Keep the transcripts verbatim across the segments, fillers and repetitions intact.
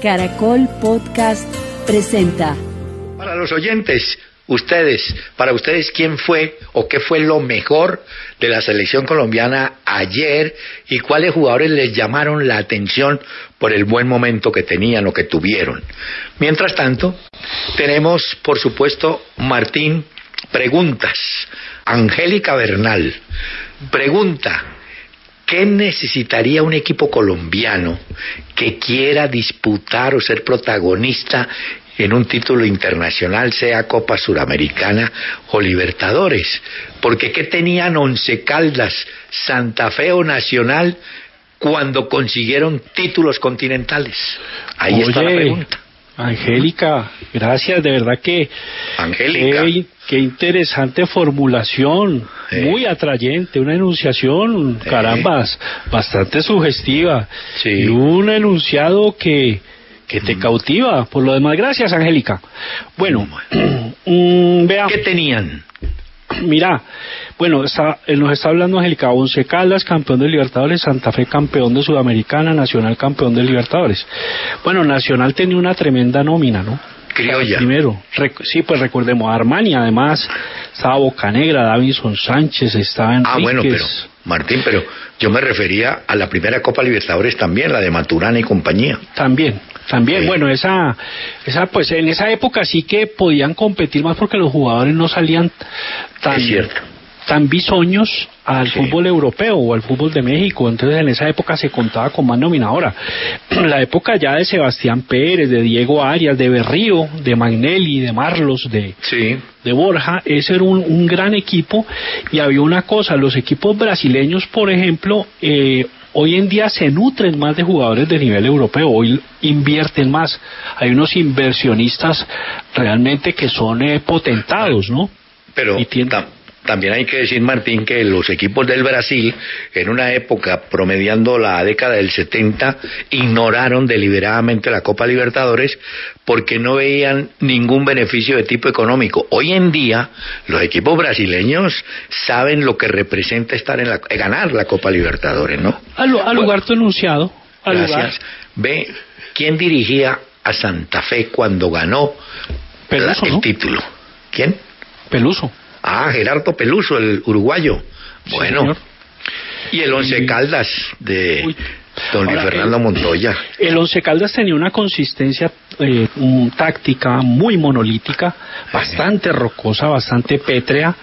Caracol Podcast presenta. Para los oyentes, ustedes, para ustedes, ¿quién fue o qué fue lo mejor de la selección colombiana ayer y cuáles jugadores les llamaron la atención por el buen momento que tenían o que tuvieron? Mientras tanto, tenemos, por supuesto, Martín, preguntas. Angélica Bernal pregunta: ¿qué necesitaría un equipo colombiano que quiera disputar o ser protagonista en un título internacional, sea Copa Suramericana o Libertadores? Porque ¿qué tenían Once Caldas, Santa Fe o Nacional cuando consiguieron títulos continentales? Ahí Oye, está la pregunta. Angélica, gracias, de verdad que Angélica. Qué, qué interesante formulación, sí. Muy atrayente, una enunciación, sí. Carambas, bastante sugestiva, sí. Y un enunciado que, que te mm. cautiva. Por lo demás, gracias, Angélica. Bueno, mm, veamos. ¿Qué tenían? Mira, bueno, está, nos está hablando Angélica: Once Caldas, campeón de Libertadores; Santa Fe, campeón de Sudamericana; Nacional, campeón de Libertadores. Bueno, Nacional tenía una tremenda nómina, ¿no? Criolla. Primero, rec- sí, pues recordemos, Armani, además, estaba Bocanegra, Davinson Sánchez, estaba Enríquez. Ah, bueno, pero, Martín, pero yo me refería a la primera Copa Libertadores también, la de Maturana y compañía. También. También, sí. Bueno, esa, esa, pues en esa época sí que podían competir más porque los jugadores no salían tan, es cierto. tan bisoños al sí. fútbol europeo o al fútbol de México. Entonces en esa época se contaba con más nómina. Ahora, la época ya de Sebastián Pérez, de Diego Arias, de Berrío, de Magnelli, de Marlos, de, sí. de Borja, ese era un, un gran equipo. Y había una cosa: los equipos brasileños, por ejemplo, eh, hoy en día se nutren más de jugadores de nivel europeo, hoy invierten más. Hay unos inversionistas realmente que son eh, potentados, ¿no? Pero tam- también hay que decir, Martín, que los equipos del Brasil, en una época promediando la década del setenta, ignoraron deliberadamente la Copa Libertadores porque no veían ningún beneficio de tipo económico. Hoy en día, los equipos brasileños saben lo que representa estar en la, ganar la Copa Libertadores, ¿no? Al, al lugar bueno, tu enunciado. Al gracias. Lugar. Ve, ¿quién dirigía a Santa Fe cuando ganó Peluso, la, el ¿no? título? ¿Quién? Peluso. Ah, Gerardo Peluso, el uruguayo. Bueno, sí, y el Once Caldas de Uy. don Luis Ahora, Fernando el, Montoya. El Once Caldas tenía una consistencia eh, un, táctica muy monolítica, bastante rocosa, bastante pétrea,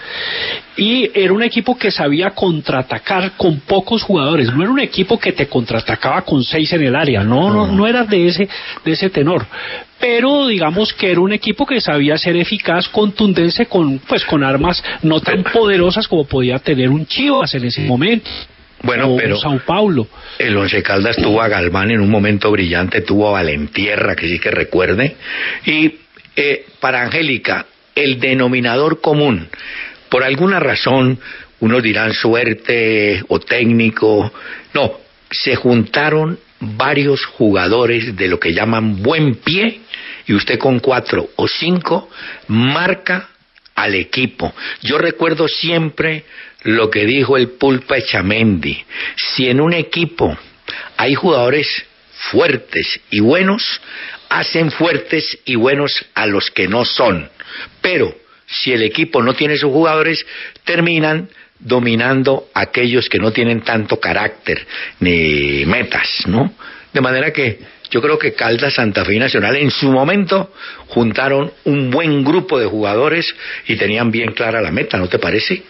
y era un equipo que sabía contraatacar con pocos jugadores. No era un equipo que te contraatacaba con seis en el área, no, no, no era de ese, de ese tenor. Pero digamos que era un equipo que sabía ser eficaz, contundente, con pues con armas no tan poderosas como podía tener un Chivas en ese momento. Bueno, pero Sao Paulo. El Once Caldas tuvo a Galván en un momento brillante, tuvo a Valentierra, que sí que recuerde. Y eh, para Angélica, el denominador común, por alguna razón, unos dirán suerte o técnico, no, se juntaron varios jugadores de lo que llaman buen pie, y usted con cuatro o cinco marca al equipo. Yo recuerdo siempre lo que dijo el Pulpa Echamendi: si en un equipo hay jugadores fuertes y buenos, hacen fuertes y buenos a los que no son. Pero si el equipo no tiene sus jugadores, terminan dominando a aquellos que no tienen tanto carácter ni metas, ¿no? De manera que yo creo que Caldas, Santa Fe y Nacional en su momento juntaron un buen grupo de jugadores y tenían bien clara la meta, ¿no te parece?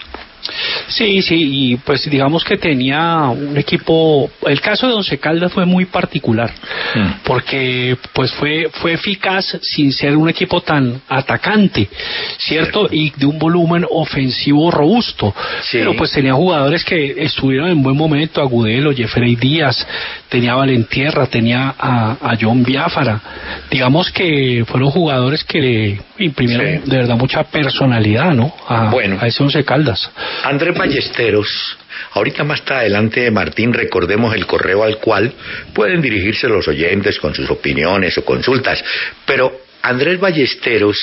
Sí, sí, y pues digamos que tenía un equipo. El caso de Once Caldas fue muy particular, mm. porque pues fue fue eficaz sin ser un equipo tan atacante, ¿cierto? Cierto. Y de un volumen ofensivo robusto. Sí. Pero pues tenía jugadores que estuvieron en buen momento: Agudelo, Jeffrey Díaz, tenía a Valentierra, tenía a, a John Biafara. Digamos que fueron jugadores que le imprimieron sí. de verdad mucha personalidad, ¿no? A, bueno. a ese Once Caldas. Andrés Ballesteros, ahorita más adelante, Martín, recordemos el correo al cual pueden dirigirse los oyentes con sus opiniones o consultas, pero Andrés Ballesteros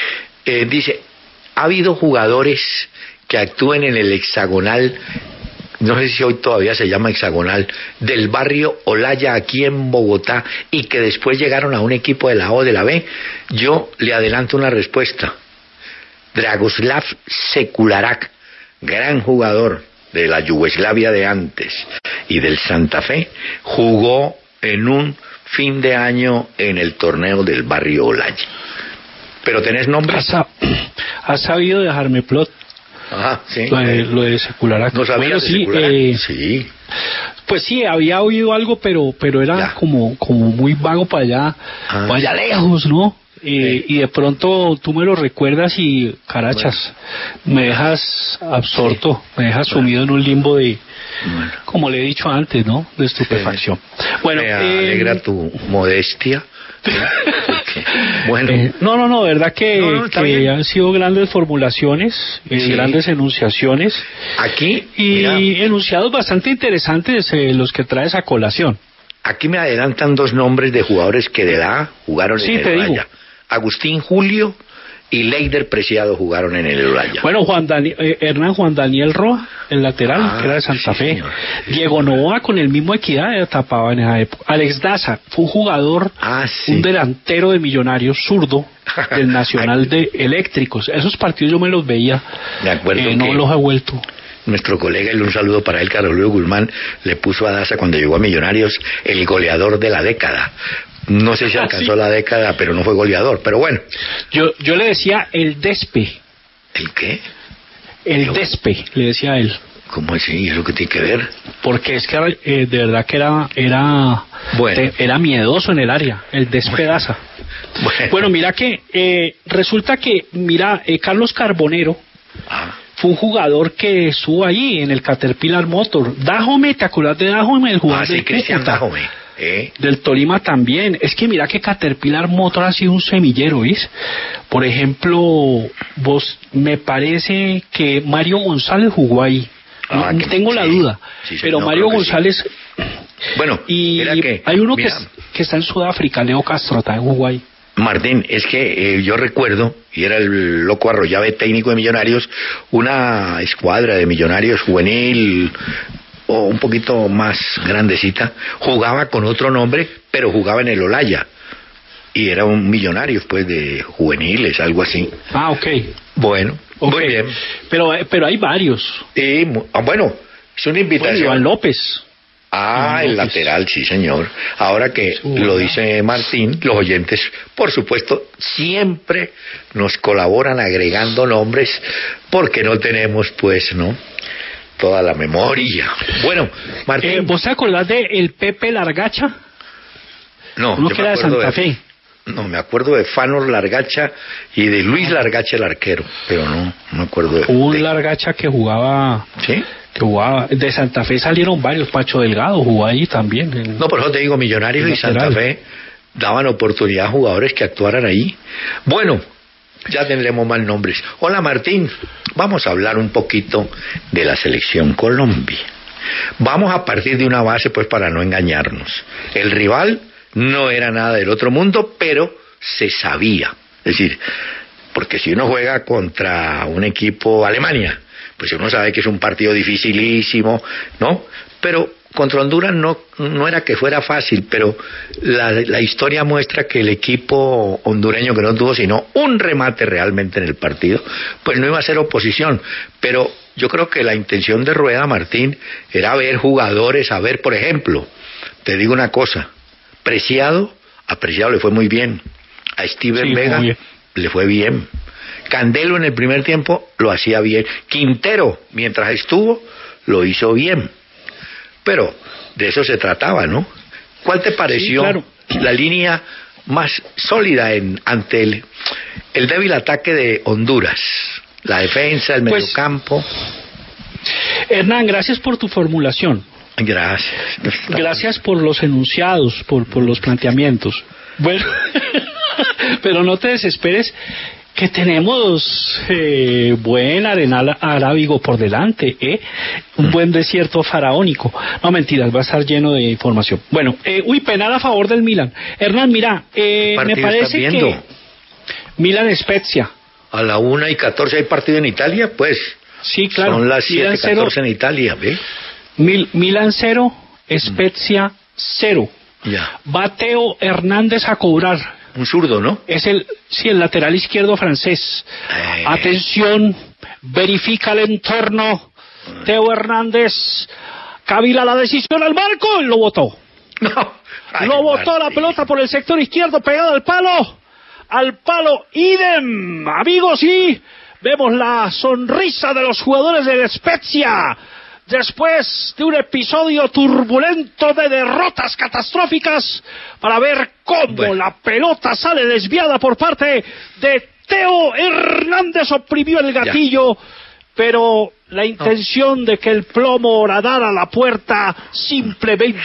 eh, dice: ha habido jugadores que actúen en el hexagonal no sé si hoy todavía se llama Hexagonal, del barrio Olaya aquí en Bogotá, y que después llegaron a un equipo de la O, de la B, yo le adelanto una respuesta. Dragoslav Sekularak, gran jugador de la Yugoslavia de antes y del Santa Fe, jugó en un fin de año en el torneo del barrio Olaya. ¿Pero tenés nombre? Has, has sabido dejarme plot. Ajá, sí. Lo de, lo de Sekularak. ¿No sabías bueno, de sí, Sekularak? eh, Sí. Pues sí, había oído algo, pero pero era como como muy vago para allá, ah. para allá lejos, ¿no? Eh, sí. Y de pronto tú me lo recuerdas y, carachas, bueno. me dejas absorto, sí. me dejas sumido bueno. en un limbo de, bueno. como le he dicho antes, ¿no? De estupefacción. Sí. Bueno, me alegra eh, tu modestia. Bueno. Eh, no, no, no, verdad que, no, no, que han sido grandes formulaciones, eh, sí. grandes enunciaciones. Aquí. Y mira, enunciados bastante interesantes eh, los que traes a colación. Aquí me adelantan dos nombres de jugadores que de la jugaron sí, en el Olaya. Agustín Julio y Leider Preciado jugaron en el Olaya. Bueno, Juan Dani, eh, Hernán Juan Daniel Roa, el lateral, ah, que era de Santa sí, Fe. Señor. Diego Novoa con el mismo Equidad tapaba en esa época. Alex Daza fue un jugador, ah, sí. un delantero de Millonarios, zurdo, del Nacional de Eléctricos. Esos partidos yo me los veía. De acuerdo. Eh, no los he vuelto. Nuestro colega, y un saludo para él, Carlos Luis Guzmán, le puso a Daza cuando llegó a Millonarios el goleador de la década. No sé si alcanzó ah, sí. la década, pero no fue goleador, pero bueno. Yo yo le decía el despe. ¿El qué? El Yo... despe, le decía a él. ¿Cómo así? ¿Eso qué tiene que ver? Porque es que eh, de verdad que era era bueno. te, era miedoso en el área, el despedaza. Bueno, bueno. bueno mira que eh, resulta que, mira, eh, Carlos Carbonero ah. fue un jugador que estuvo allí en el Caterpillar Motor. Dajome, ¿te acuerdas de Dajome? El jugador ah, sí, de Cristian Dajome. ¿Eh? Del Tolima también. Es que mira que Caterpillar Motor ha sido un semillero, ¿ves? Por ejemplo, vos me parece que Mario González jugó ahí. Ah, no, tengo sí, la duda, sí, sí, pero no, Mario González. Sí. Bueno, y que, hay uno mira, que, que está en Sudáfrica, Leo Castro, también jugó ahí. Martín, es que eh, yo recuerdo, y era el loco Arroyave técnico de Millonarios, una escuadra de Millonarios juvenil o un poquito más grandecita, jugaba con otro nombre, pero jugaba en el Olaya. Y era un millonario, pues, de juveniles, algo así. Ah, ok. Bueno, okay. Muy bien. Pero pero hay varios. Sí, bueno, es una invitación. Bueno, Iván López. Ah, Iván el López. Lateral, sí, señor. Ahora que sí, lo dice Martín, los oyentes, por supuesto, siempre nos colaboran agregando nombres, porque no tenemos, pues, ¿no?, toda la memoria. Bueno, Martín. Eh, ¿Vos te acordás de el Pepe Largacha? No, uno yo que me era de Santa de, Fe. No, me acuerdo de Fanor Largacha y de Luis Largacha, el arquero, pero no, no me acuerdo de... Hubo un de... Largacha que jugaba... ¿Sí? Que jugaba... De Santa Fe salieron varios, Pacho Delgado jugó ahí también. En... No, por eso te digo, Millonarios y Santa Fe daban oportunidad a jugadores que actuaran ahí. Bueno, ya tendremos más nombres. Hola, Martín, vamos a hablar un poquito de la selección Colombia. Vamos a partir de una base, pues, para no engañarnos. El rival no era nada del otro mundo, pero se sabía. Es decir, porque si uno juega contra un equipo Alemania, pues uno sabe que es un partido dificilísimo, ¿no? Pero contra Honduras no, no era que fuera fácil, pero la, la historia muestra que el equipo hondureño, que no tuvo sino un remate realmente en el partido, pues no iba a ser oposición. Pero yo creo que la intención de Rueda, Martín, era ver jugadores, a ver, por ejemplo, te digo una cosa, Preciado, a Preciado le fue muy bien, a Steven sí, Vega le fue bien, Candelo en el primer tiempo lo hacía bien, Quintero mientras estuvo lo hizo bien, pero de eso se trataba, ¿no? ¿Cuál te pareció sí, claro. la línea más sólida en, ante el, el débil ataque de Honduras? La defensa, el pues, mediocampo. Hernán, gracias por tu formulación. Gracias. Gracias por los enunciados, por, por los planteamientos. Bueno, pero no te desesperes, que tenemos eh, buen arenal arábigo por delante, ¿eh? Un buen desierto faraónico. No, mentiras, va a estar lleno de información. Bueno, eh, uy, penal a favor del Milan. Hernán, mira, eh, me parece que Milan Spezia. A la una y catorce hay partido en Italia, pues. Sí, claro. Son las siete catorce en Italia, ¿ve? Mil, Milan cero, Spezia cero. Ya. Va Teo Hernández a cobrar. Un zurdo, ¿no? Es el, sí, el lateral izquierdo francés. Eh. Atención, verifica el entorno. Teo Hernández, cavila la decisión al marco y lo botó. No. Ay, lo botó Martín. la pelota por el sector izquierdo, pegado al palo. Al palo, idem. Amigos, y vemos la sonrisa de los jugadores del Spezia. Después de un episodio turbulento de derrotas catastróficas, para ver cómo bueno. la pelota sale desviada por parte de Teo Hernández, oprimió el gatillo, ya. pero la intención no. de que el plomo horadara la puerta simplemente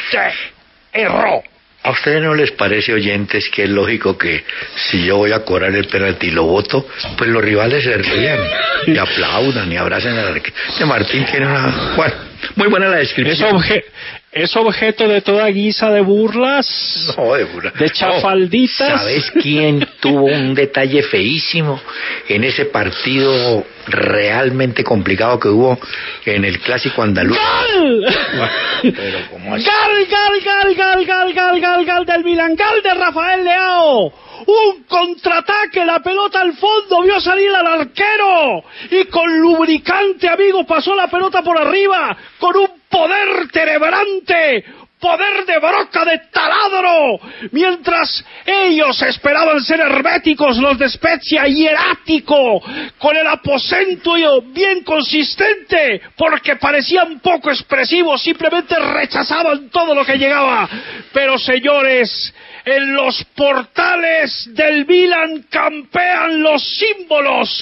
erró. ¿A ustedes no les parece, oyentes, que es lógico que si yo voy a cobrar el penalti y lo voto, pues los rivales se rían y aplaudan y abracen al arquero? De Martín tiene una... Bueno, muy buena la descripción. Es, obje... es objeto de toda guisa de burlas, no, de, burla. de chafalditas. No. ¿Sabes quién tuvo un detalle feísimo en ese partido realmente complicado que hubo en el clásico andaluz? ¡Gal! Pero ¿cómo así? ¡Gal, gal, gal, gal, gal, gal, gal, gal del Milan! ¡Gal de Rafael Leao! Un contraataque, la pelota al fondo, vio salir al arquero y con lubricante, amigo, pasó la pelota por arriba con un poder tenebrante, poder de broca, de taladro, mientras ellos esperaban ser herméticos, los de Spezia, hierático, con el aposento bien consistente, porque parecían poco expresivos, simplemente rechazaban todo lo que llegaba. Pero señores, en los portales del Milan campean los símbolos,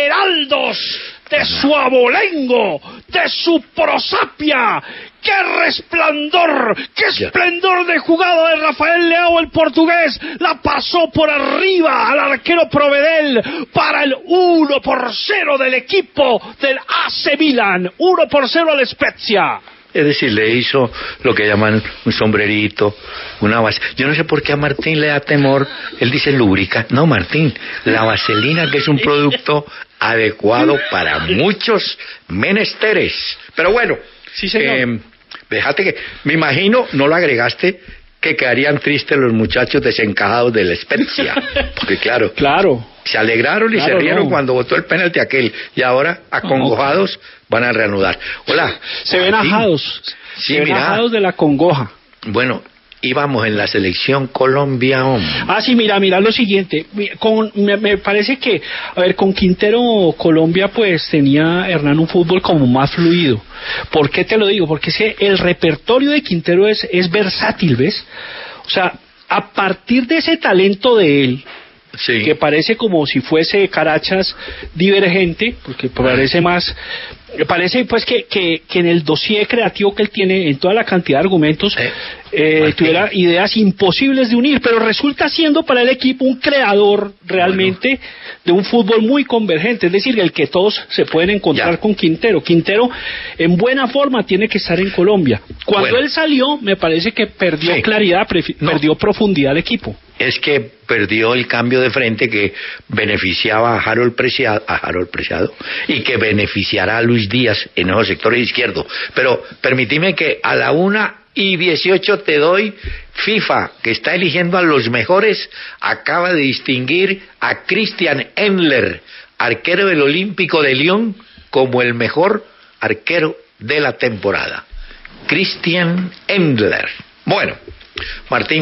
heraldos de su abolengo, de su prosapia. ¡Qué resplandor! ¡Qué esplendor de jugada de Rafael Leao, el portugués! La pasó por arriba al arquero Provedel para el uno por cero del equipo del A C Milan. uno por cero al Spezia. Es decir, le hizo lo que llaman un sombrerito, una base. Yo no sé por qué a Martín le da temor. Él dice lúbrica. No, Martín, la vaselina, que es un producto adecuado para muchos menesteres. Pero bueno, sí, señor. Eh, déjate que, me imagino, no lo agregaste, que quedarían tristes los muchachos desencajados del Spezia. Porque claro, claro. se alegraron y claro, se rieron no. cuando votó el penalti aquel, y ahora, acongojados, van a reanudar. Hola. Se ven Martín. ajados. Sí, se ven mira. ajados de la congoja. Bueno, íbamos en la selección Colombia, hombre. Ah, sí, mira, mira lo siguiente. Con, me, me parece que, a ver, con Quintero Colombia pues tenía, Hernán, un fútbol como más fluido. ¿Por qué te lo digo? Porque es que el repertorio de Quintero es, es versátil, ¿ves? O sea, a partir de ese talento de él, sí. que parece como si fuese Carachas divergente, porque parece más... Parece pues que, que, que en el dossier creativo que él tiene, en toda la cantidad de argumentos, eh, eh, tuviera ideas imposibles de unir, pero resulta siendo para el equipo un creador realmente bueno. de un fútbol muy convergente, es decir, el que todos se pueden encontrar ya. con Quintero. Quintero en buena forma tiene que estar en Colombia. Cuando bueno. él salió, me parece que perdió sí. claridad, no. perdió profundidad al equipo. Es que perdió el cambio de frente que beneficiaba a Harold Preciado, a Harold Preciado y que beneficiará a Luis Díaz en esos sectores izquierdos. Pero permíteme que a la una y dieciocho te doy FIFA, que está eligiendo a los mejores, acaba de distinguir a Christian Endler, arquero del Olímpico de Lyon, como el mejor arquero de la temporada. Christian Endler. Bueno, Martín,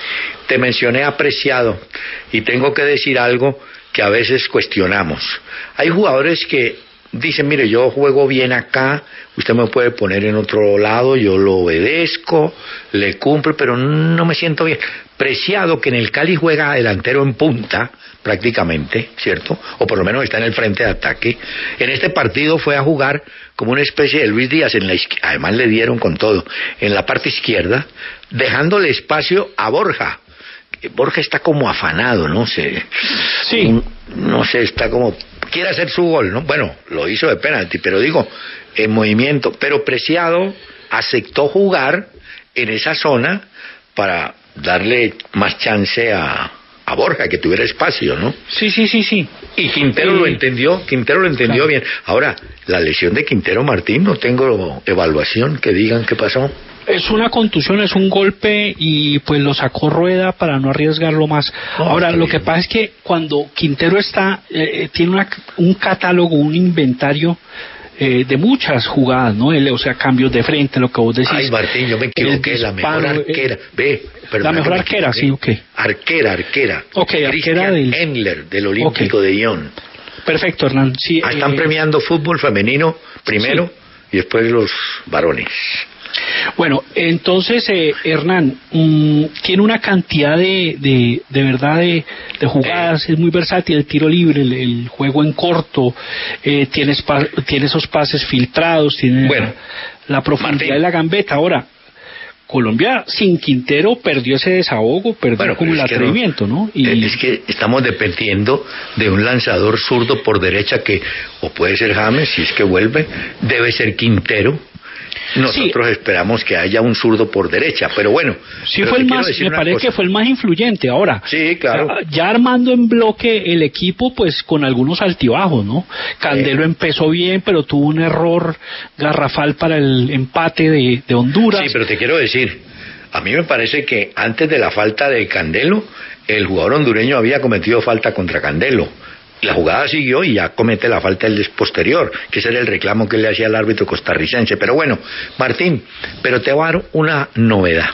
te mencioné a Preciado y tengo que decir algo que a veces cuestionamos. Hay jugadores que dicen, mire, yo juego bien acá, usted me puede poner en otro lado, yo lo obedezco, le cumplo, pero no me siento bien. Preciado, que en el Cali juega delantero en punta, prácticamente, ¿cierto? O por lo menos está en el frente de ataque. En este partido fue a jugar como una especie de Luis Díaz, en la izqu- además le dieron con todo, en la parte izquierda, dejándole espacio a Borja. Borja está como afanado, no sé. Sí. Un, no sé, está como... quiere hacer su gol, ¿no? Bueno, lo hizo de penalti, pero digo, en movimiento. Pero Preciado aceptó jugar en esa zona para darle más chance a, a Borja, que tuviera espacio, ¿no? Sí, sí, sí, sí. Y Quintero eh, lo entendió, Quintero lo entendió claro. bien. Ahora, la lesión de Quintero, Martín, no tengo evaluación que digan qué pasó. Es una contusión, es un golpe y pues lo sacó Rueda para no arriesgarlo más. Oh, Ahora, lo bien. que pasa es que cuando Quintero está, eh, tiene una, un catálogo, un inventario eh, de muchas jugadas, ¿no? Él, o sea, cambios de frente, lo que vos decís. Ay, Martín, yo me equivoqué, la mejor disparo, arquera. eh, Ve, perdón. La mejor arquera, sí, ok. Arquera, arquera. Ok, arquera Christian del... Endler, del Olímpico okay. de Lyon. Perfecto, Hernán. Sí, Ah, están eh, premiando fútbol femenino primero sí. y después los varones. Bueno, entonces, eh, Hernán, mmm, tiene una cantidad de, de, de verdad, de, de jugadas, eh. es muy versátil, el tiro libre, el, el juego en corto, eh, tiene, spa, tiene esos pases filtrados, tiene bueno, la, la profundidad Martín. de la gambeta. Ahora, Colombia sin Quintero perdió ese desahogo, perdió bueno, como el atrevimiento, ¿no? ¿no? Y... Es que estamos dependiendo de un lanzador zurdo por derecha que, o puede ser James, si es que vuelve, debe ser Quintero. Nosotros sí. esperamos que haya un zurdo por derecha, pero bueno. Sí, fue el más, me parece cosa. que fue el más influyente. Ahora, sí, claro. Ya armando en bloque el equipo, pues con algunos altibajos, ¿no? Candelo eh. empezó bien, pero tuvo un error garrafal para el empate de, de Honduras. Sí, pero te quiero decir, a mí me parece que antes de la falta de Candelo, el jugador hondureño había cometido falta contra Candelo. La jugada siguió y ya comete la falta el posterior, que ese era el reclamo que le hacía al árbitro costarricense. Pero bueno, Martín, pero te voy a dar una novedad.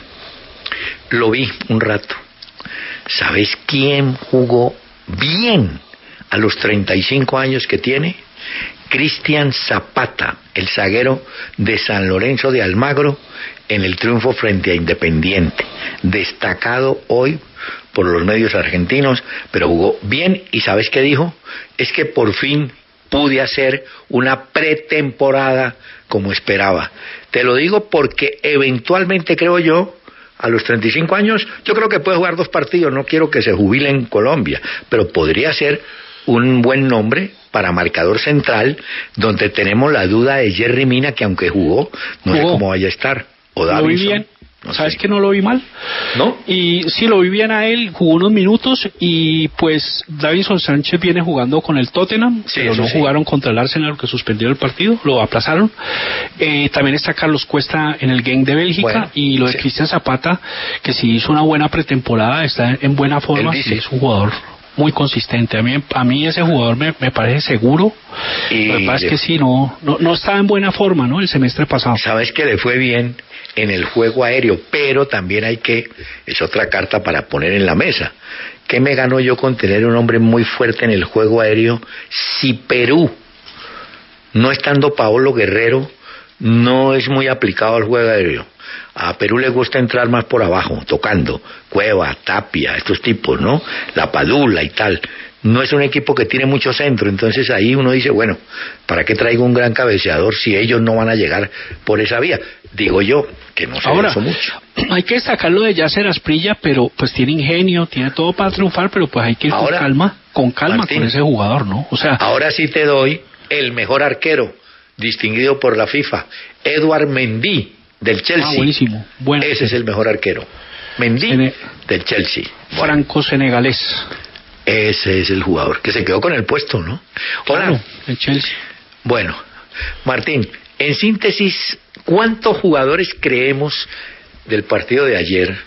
Lo vi un rato. ¿Sabes quién jugó bien a los treinta y cinco años que tiene? Cristian Zapata, el zaguero de San Lorenzo de Almagro, en el triunfo frente a Independiente. Destacado hoy por los medios argentinos, pero jugó bien. ¿Y sabes qué dijo? Es que por fin pude hacer una pretemporada como esperaba. Te lo digo porque eventualmente, creo yo, a los treinta y cinco años, yo creo que puede jugar dos partidos. No quiero que se jubile en Colombia, pero podría ser un buen nombre para marcador central, donde tenemos la duda de Jerry Mina, que aunque jugó, no jugó. sé cómo vaya a estar. O Lo vi bien. No ¿Sabes sé. que no lo vi mal? ¿No? Y sí, lo vi bien a él, jugó unos minutos y pues Davinson Sánchez viene jugando con el Tottenham, sí, pero no sí. jugaron contra el Arsenal, que suspendió el partido, lo aplazaron. Eh, también está Carlos Cuesta en el Genk de Bélgica, bueno, y lo de sí. Cristian Zapata, que sí hizo una buena pretemporada, está en buena forma, sí, es un jugador muy consistente. A mí, a mí ese jugador me, me parece seguro. Y lo que pasa es que sí, no, no, no estaba en buena forma, ¿no? El semestre pasado. Sabes que le fue bien en el juego aéreo, pero también hay que, es otra carta para poner en la mesa. ¿Qué me ganó yo con tener un hombre muy fuerte en el juego aéreo? Si Perú, no estando Paolo Guerrero, no es muy aplicado al juego aéreo. A Perú le gusta entrar más por abajo, tocando, Cueva, Tapia, estos tipos, ¿no? La Padula y tal. No es un equipo que tiene mucho centro, entonces ahí uno dice, bueno, ¿para qué traigo un gran cabeceador si ellos no van a llegar por esa vía? Digo yo, que no se Ahora, hizo mucho. Hay que destacarlo de Yasser Asprilla, pero pues tiene ingenio, tiene todo para triunfar, pero pues hay que ir Ahora, con calma, con calma Martín, con ese jugador, ¿no? O sea, ahora sí te doy el mejor arquero, distinguido por la FIFA, Edouard Mendy, del Chelsea. Ah, buenísimo. Bueno, ese sí. es el mejor arquero. Mendy, Sene... del Chelsea. Bueno. Franco-senegalés. Ese es el jugador que se quedó con el puesto, ¿no? Claro, Ahora, el Chelsea. Bueno, Martín, en síntesis, ¿cuántos jugadores creemos del partido de ayer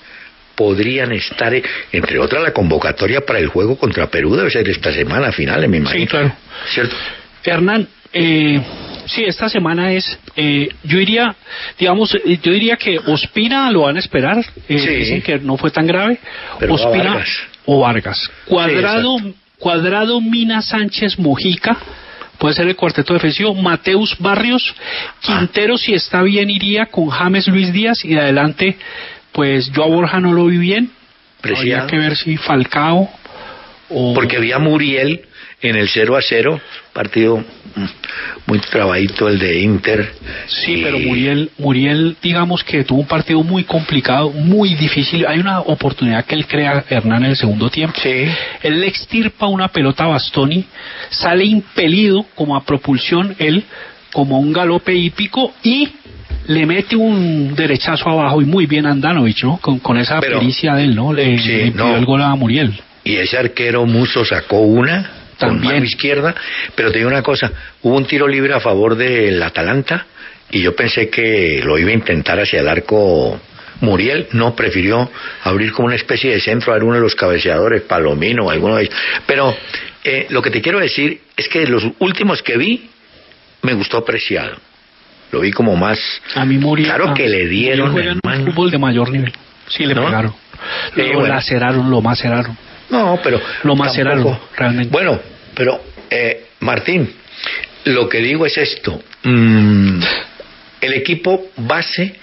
podrían estar, entre otras, la convocatoria para el juego contra Perú debe ser esta semana, finales, me imagino? Sí, claro. ¿Cierto? Hernán, eh, sí, esta semana es, eh, yo diría, digamos, yo diría que Ospina lo van a esperar, eh, sí. dicen que no fue tan grave, Pero Ospina Vargas. o Vargas. Cuadrado, sí, Cuadrado, Mina, Sánchez, Mojica, puede ser el cuarteto defensivo, Mateus Barrios, Quintero, ah. si está bien, iría con James Luis Díaz, y de adelante, pues yo a Borja no lo vi bien, Preciado. Habría que ver si Falcao o... Porque había Muriel en el cero a cero, partido muy trabadito el de Inter. Sí, y... pero Muriel, Muriel, digamos que tuvo un partido muy complicado, muy difícil. Hay una oportunidad que él crea, Hernán, en el segundo tiempo. Sí. Él le extirpa una pelota a Bastoni, sale impelido como a propulsión, él, como a un galope hípico, y le mete un derechazo abajo y muy bien Andanovic, ¿no? Con, con esa Pero, pericia de él, ¿no? Le, sí, le no. el gol a Muriel. Y ese arquero Musso sacó una también con mano izquierda, pero te digo una cosa, hubo un tiro libre a favor del Atalanta y yo pensé que lo iba a intentar hacia el arco Muriel, no, prefirió abrir como una especie de centro a uno de los cabeceadores, Palomino o alguno de ellos. Pero eh, lo que te quiero decir es que los últimos que vi me gustó Preciado. Lo vi como más... A mí Muriel... Claro ah, que le dieron... Juegan un fútbol de mayor nivel. Sí, le ¿no? pegaron. Lo eh, bueno. laceraron, lo maceraron. No, pero... Lo maceraron, realmente. Bueno, pero, eh, Martín, lo que digo es esto. Mm, el equipo base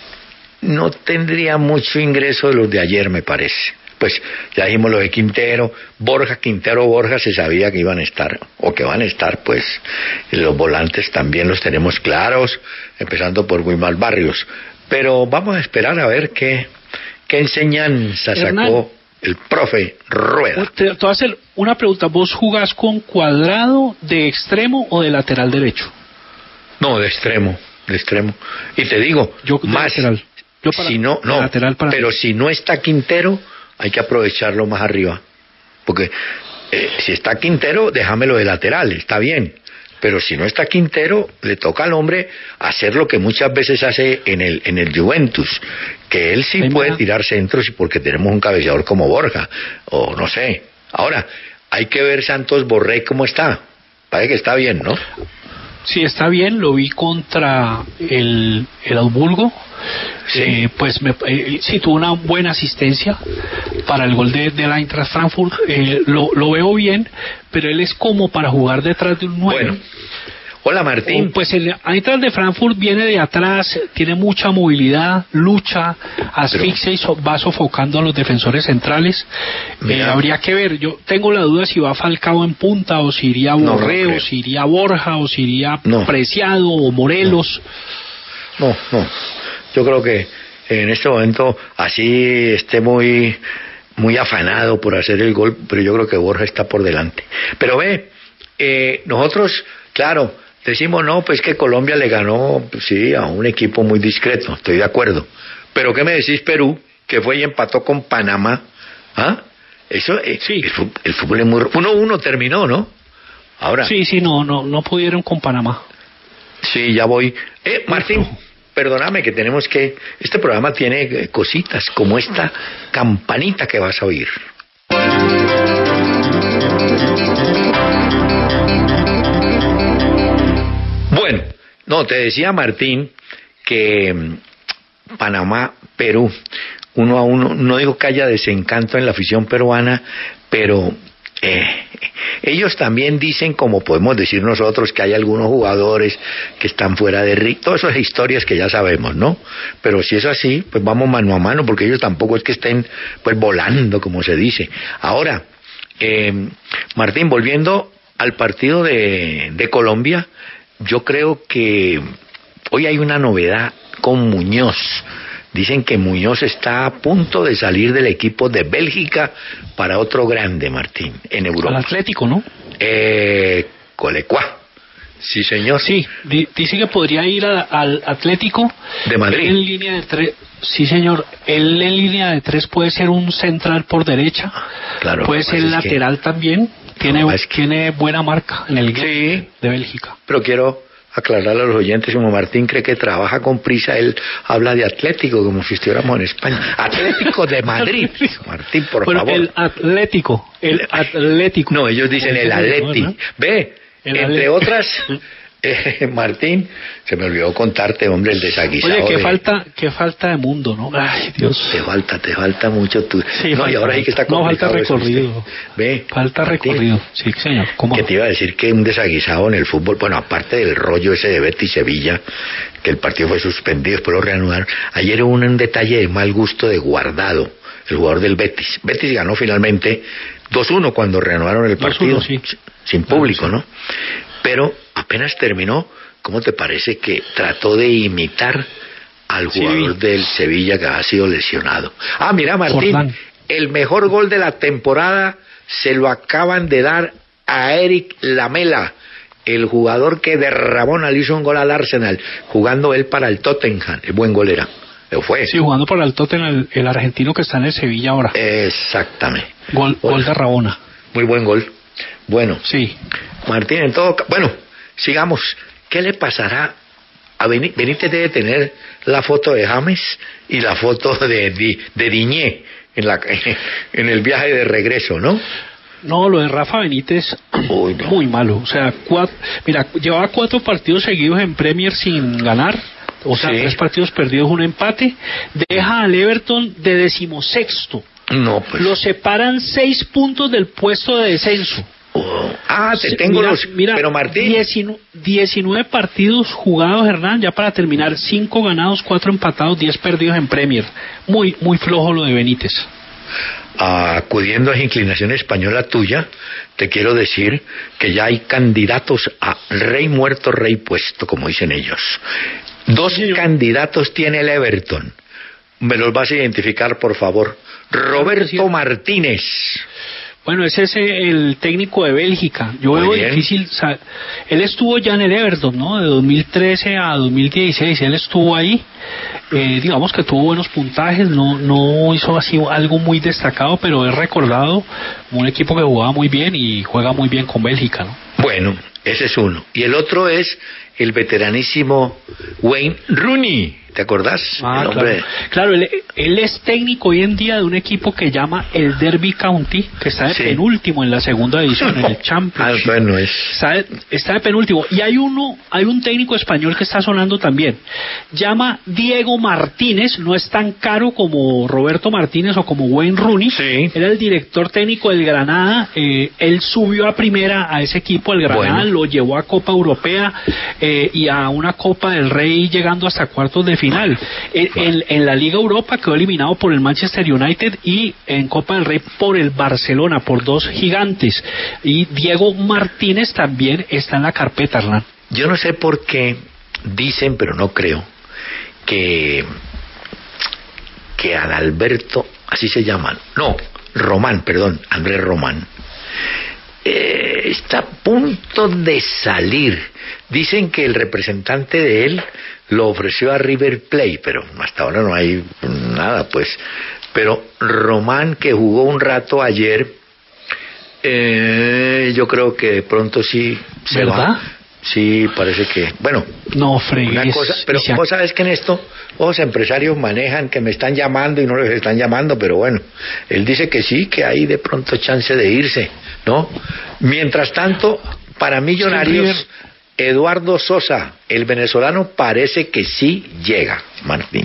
no tendría mucho ingreso de los de ayer, me parece. Pues ya dijimos lo de Quintero, Borja, Quintero, Borja, se sabía que iban a estar, o que van a estar, pues los volantes también los tenemos claros, empezando por Wilmar Barrios. Pero vamos a esperar a ver qué, qué enseñanza Hernán, sacó el profe Rueda. Te, te voy a hacer una pregunta, ¿vos jugás con Cuadrado de extremo o de lateral derecho? No, de extremo, de extremo. Y te digo, Yo más... Lateral. Yo para, si no, no, para pero mí. Si no está Quintero, hay que aprovecharlo más arriba. Porque eh, si está Quintero, déjamelo de lateral, está bien. Pero si no está Quintero, le toca al hombre hacer lo que muchas veces hace en el en el Juventus, que él sí puede tirar centros porque tenemos un cabeceador como Borja, o no sé. Ahora, hay que ver Santos Borré cómo está. Parece que está bien, ¿no? Sí, está bien, lo vi contra el, el Augsburgo. Sí. Eh, pues me, eh, sí tuvo una buena asistencia para el gol de, de la Eintracht Frankfurt. Eh, lo, lo veo bien, pero él es como para jugar detrás de un nueve. Bueno. Hola Martín. O, pues el Eintracht de Frankfurt viene de atrás, tiene mucha movilidad, lucha, asfixia pero... y so, va sofocando a los defensores centrales. Eh, habría que ver, yo tengo la duda si va Falcao en punta o si iría Borré, no, no o si iría Borja o si iría no. Preciado o Morelos. No, no. no. Yo creo que en este momento así esté muy muy afanado por hacer el gol, pero yo creo que Borja está por delante. Pero ve, eh, nosotros, claro, decimos no, pues que Colombia le ganó, pues, sí, a un equipo muy discreto, estoy de acuerdo. Pero ¿qué me decís Perú, que fue y empató con Panamá? ¿Ah? Eso, eh, sí. el, fútbol, el fútbol es muy... uno uno terminó, ¿no? Ahora. Sí, sí, no, no, no pudieron con Panamá. Sí, ya voy. Eh, Martín... Perdóname que tenemos que... Este programa tiene cositas como esta campanita que vas a oír. Bueno, no, te decía Martín que Panamá, Perú, uno a uno, no digo que haya desencanto en la afición peruana, pero... Eh, ellos también dicen, como podemos decir nosotros, que hay algunos jugadores que están fuera de ritmo, todas esas historias que ya sabemos, ¿no? Pero si es así, pues vamos mano a mano, porque ellos tampoco es que estén pues volando, como se dice. Ahora, eh, Martín, volviendo al partido de, de Colombia, yo creo que hoy hay una novedad con Muñoz. Dicen que Muñoz está a punto de salir del equipo de Bélgica para otro grande, Martín, en Europa. Al Atlético, ¿no? Eh, Colecuá. Sí, señor. Sí, di, dice que podría ir a, al Atlético. De Madrid. En línea de tres. Sí, señor. Él en línea de tres puede ser un central por derecha. Claro. Puede ser lateral que... también. Tiene, no, es que... tiene buena marca en el sí, de Bélgica. Pero quiero... aclararle a los oyentes, como Martín cree que trabaja con prisa, él habla de Atlético como si estuviéramos en España. Atlético de Madrid. Martín, por bueno, favor. El Atlético, el Atlético. No, ellos dicen el Atleti. ¿No? Ve, el entre Atleti. Otras, eh, Martín, se me olvidó contarte, hombre, el desaguisado. Oye, qué de... falta, qué falta de mundo, ¿no? Ay, Dios. Te falta, te falta mucho tú. Sí, no, falta, y ahora sí que está complicado. No, falta recorrido. Ve, falta Martín, recorrido. Sí, señor. ¿Cómo? Que te iba a decir que un desaguisado en el fútbol, bueno, aparte del rollo ese de Betis Sevilla, que el partido fue suspendido, después lo reanudaron. Ayer hubo un, un detalle de mal gusto de Guardado, el jugador del Betis. Betis ganó finalmente dos uno cuando reanudaron el partido, dos uno, sí. Sin público, ¿no? Pero apenas terminó, ¿cómo te parece que trató de imitar al jugador sí. del Sevilla que ha sido lesionado? Ah, mira, Martín, Forlán. El mejor gol de la temporada se lo acaban de dar a Eric Lamela, el jugador que de Rabona le hizo un gol al Arsenal, jugando él para el Tottenham, el buen gol era. Fue. Sí, jugando para el Tottenham, el, el argentino que está en el Sevilla ahora. Exactamente. Gol, gol, gol de Rabona. Muy buen gol. Bueno. Sí. Martín, en todo caso, bueno, sigamos. ¿Qué le pasará a Benítez? Benítez debe tener la foto de James y la foto de, de, de Diñé en, la, en el viaje de regreso, ¿no? No, lo de Rafa Benítez, Uy, no. muy malo. O sea, cuatro, mira, llevaba cuatro partidos seguidos en Premier sin ganar. O sea, sí. tres partidos perdidos, un empate. Deja al Everton de decimosexto. No, pues. Lo separan seis puntos del puesto de descenso. Oh. Ah, te tengo mira, los... Mira, pero Martín... diecinueve partidos jugados, Hernán, ya para terminar. cinco ganados, cuatro empatados, diez perdidos en Premier. Muy, muy flojo lo de Benítez. Acudiendo a esa inclinación española tuya, te quiero decir que ya hay candidatos a rey muerto, rey puesto, como dicen ellos. Dos sí, candidatos tiene el Everton. ¿Me los vas a identificar, por favor? Roberto sí. Martínez. Bueno, ese es el técnico de Bélgica. Yo Muy veo bien. difícil... O sea, él estuvo ya en el Everton, ¿no? De dos mil trece a dos mil dieciséis. Él estuvo ahí. Eh, digamos que tuvo buenos puntajes. No no hizo así algo muy destacado, pero es recordado como un equipo que jugaba muy bien y juega muy bien con Bélgica, ¿no? Bueno, ese es uno. Y el otro es el veteranísimo Wayne Rooney. ¿Te acordás? Ah, el claro. claro él, él es técnico hoy en día de un equipo que llama el Derby County, que está de sí. penúltimo en la segunda división, en el Championship. Ah, bueno, es... Está de, está de penúltimo. Y hay uno, hay un técnico español que está sonando también. Llama Diego Martínez, no es tan caro como Roberto Martínez o como Wayne Rooney. Sí. Era el director técnico del Granada. Eh, él subió a primera a ese equipo, el Granada, bueno. lo llevó a Copa Europea eh, y a una Copa del Rey, llegando hasta cuartos de final. En, en, en la Liga Europa quedó eliminado por el Manchester United y en Copa del Rey por el Barcelona, por dos gigantes. Y Diego Martínez también está en la carpeta, Hernán. Yo no sé por qué dicen, pero no creo, que que Adalberto, así se llaman, no, Román, perdón, Andrés Román, eh, está a punto de salir. Dicen que el representante de él lo ofreció a River Plate, pero hasta ahora no hay nada, pues. Pero Román, que jugó un rato ayer, eh, yo creo que de pronto sí se ¿verdad? va. Sí, parece que, bueno, no fregues, una cosa, pero se... vos sabes que en esto los empresarios manejan que me están llamando y no les están llamando, pero bueno, él dice que sí, que hay de pronto chance de irse, ¿no? Mientras tanto, para Millonarios, sí, Eduardo Sosa, el venezolano, parece que sí llega, Martín.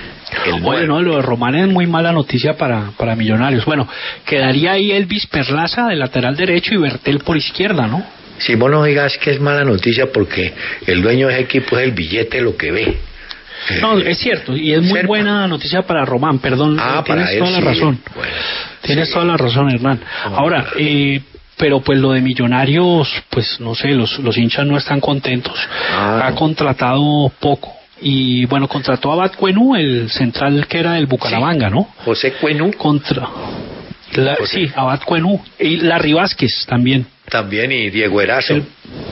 El bueno, lo de Román es muy mala noticia para, para Millonarios. Bueno, quedaría ahí Elvis Perlaza de lateral derecho y Bertel por izquierda, ¿no? Si vos no digas que es mala noticia porque el dueño de ese equipo es el billete lo que ve. No, es cierto, y es muy cerca. Buena noticia para Román, perdón, ah, tienes para él, toda la sí. razón. Bueno, tienes sí. toda la razón, Hernán. Ahora, eh, pero pues lo de Millonarios, pues no sé, los, los hinchas no están contentos. Ah, ha contratado poco. Y bueno, contrató a Abad Cuenú, el central que era del Bucaramanga, sí. ¿no? José Cuenú. Contra... La, sí, Abad Cuenú. Y Larry Vázquez también. También, y Diego Erazo. El,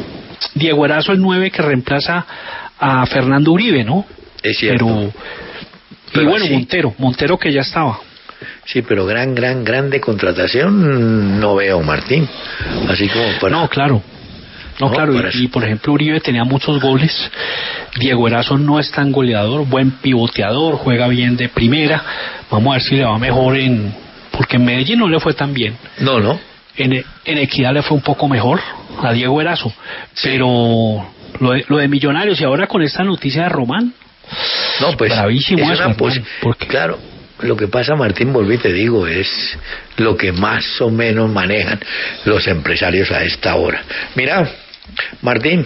Diego Erazo, el nueve que reemplaza a Fernando Uribe, ¿no? Es cierto. Pero, pero y bueno, sí. Montero, Montero que ya estaba. Sí, pero gran, gran, grande contratación no veo, Martín. Así como para... No, claro. No, no claro, y, y por ejemplo Uribe tenía muchos goles. Diego Erazo no es tan goleador, buen pivoteador, juega bien de primera. Vamos a ver si le va mejor en... Porque en Medellín no le fue tan bien. No, no. En, en Equidad le fue un poco mejor a Diego Erazo. Sí. Pero lo de, lo de Millonarios y ahora con esta noticia de Román, no, pues bravísimo es eso. Pues, porque... Claro, lo que pasa, Martín, volví te digo, es lo que más o menos manejan los empresarios a esta hora. Mira, Martín,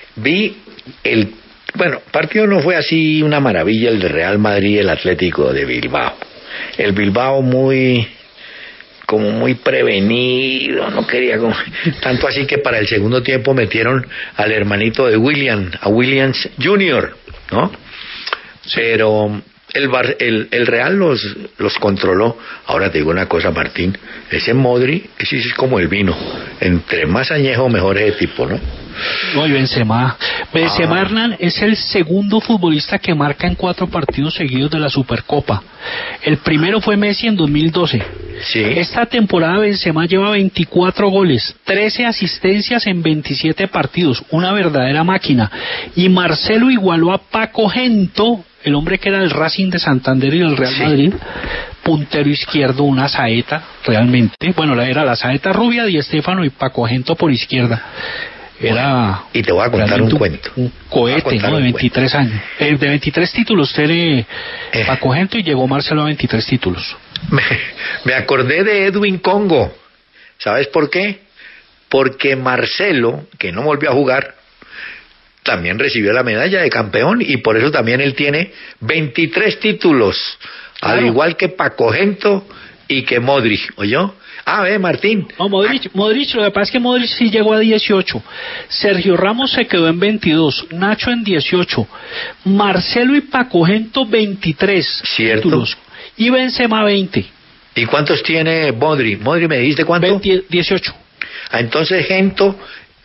vi el... Bueno, partido no fue así una maravilla el de Real Madrid y el Atlético de Bilbao. El Bilbao muy... como muy prevenido, no quería como, tanto así que para el segundo tiempo metieron al hermanito de William, a Williams junior, ¿no? Pero el, Bar, el, el Real los, los controló. Ahora te digo una cosa, Martín, ese Modri, ese es como el vino, entre más añejo mejor es el tipo, ¿no? No, y Benzema. Benzema, Ah. Hernán, es el segundo futbolista que marca en cuatro partidos seguidos de la Supercopa. El primero fue Messi en dos mil doce. Sí. Esta temporada Benzema lleva veinticuatro goles, trece asistencias en veintisiete partidos, una verdadera máquina. Y Marcelo igualó a Paco Gento, el hombre que era del Racing de Santander y del Real Sí. Madrid, puntero izquierdo, una saeta, realmente. Bueno, era la saeta rubia, Di Stéfano y Paco Gento por izquierda. Era Y te voy a contar un realmente cuento. Un Te voy a cohete, contar ¿no? un De veintitrés años. Eh, de veintitrés títulos, tiene Eh. Paco Gento, y llegó Marcelo a veintitrés títulos. Me, me acordé de Edwin Congo. ¿Sabes por qué? Porque Marcelo, que no volvió a jugar, también recibió la medalla de campeón y por eso también él tiene veintitrés títulos, Claro. al igual que Paco Gento y que Modric, ¿oyó? Ah, ve, Martín. No, Modric, Modric, lo que pasa es que Modric sí llegó a dieciocho. Sergio Ramos se quedó en veintidós, Nacho en dieciocho, Marcelo y Paco Gento veintitrés Cierto. títulos y Benzema veinte. ¿Y cuántos tiene Modric? Modric, ¿me dijiste cuánto? veinte, dieciocho. Ah, entonces Gento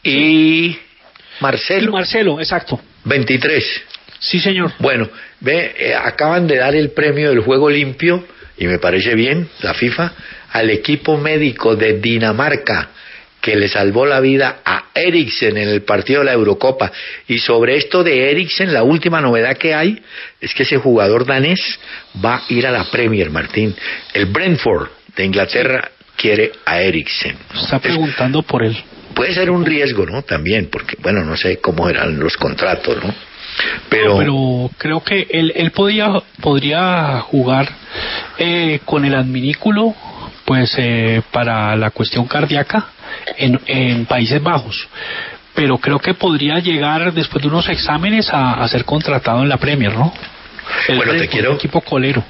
y Marcelo, Y Marcelo, exacto. veintitrés. Sí, señor. Bueno, ve, eh, acaban de dar el premio del juego limpio, y me parece bien, la FIFA, al equipo médico de Dinamarca, que le salvó la vida a Eriksen en el partido de la Eurocopa. Y sobre esto de Eriksen, la última novedad que hay es que ese jugador danés va a ir a la Premier, Martín. El Brentford de Inglaterra quiere a Eriksen. Está preguntando por él. Puede ser un riesgo, ¿no? También, porque, bueno, no sé cómo eran los contratos, ¿no? Pero, No, pero creo que él, él podía, podría jugar eh, con el adminículo, pues eh, para la cuestión cardíaca en, en Países Bajos, pero creo que podría llegar después de unos exámenes a, a ser contratado en la Premier, ¿no? El Bueno, te Brentford, quiero- un equipo colero.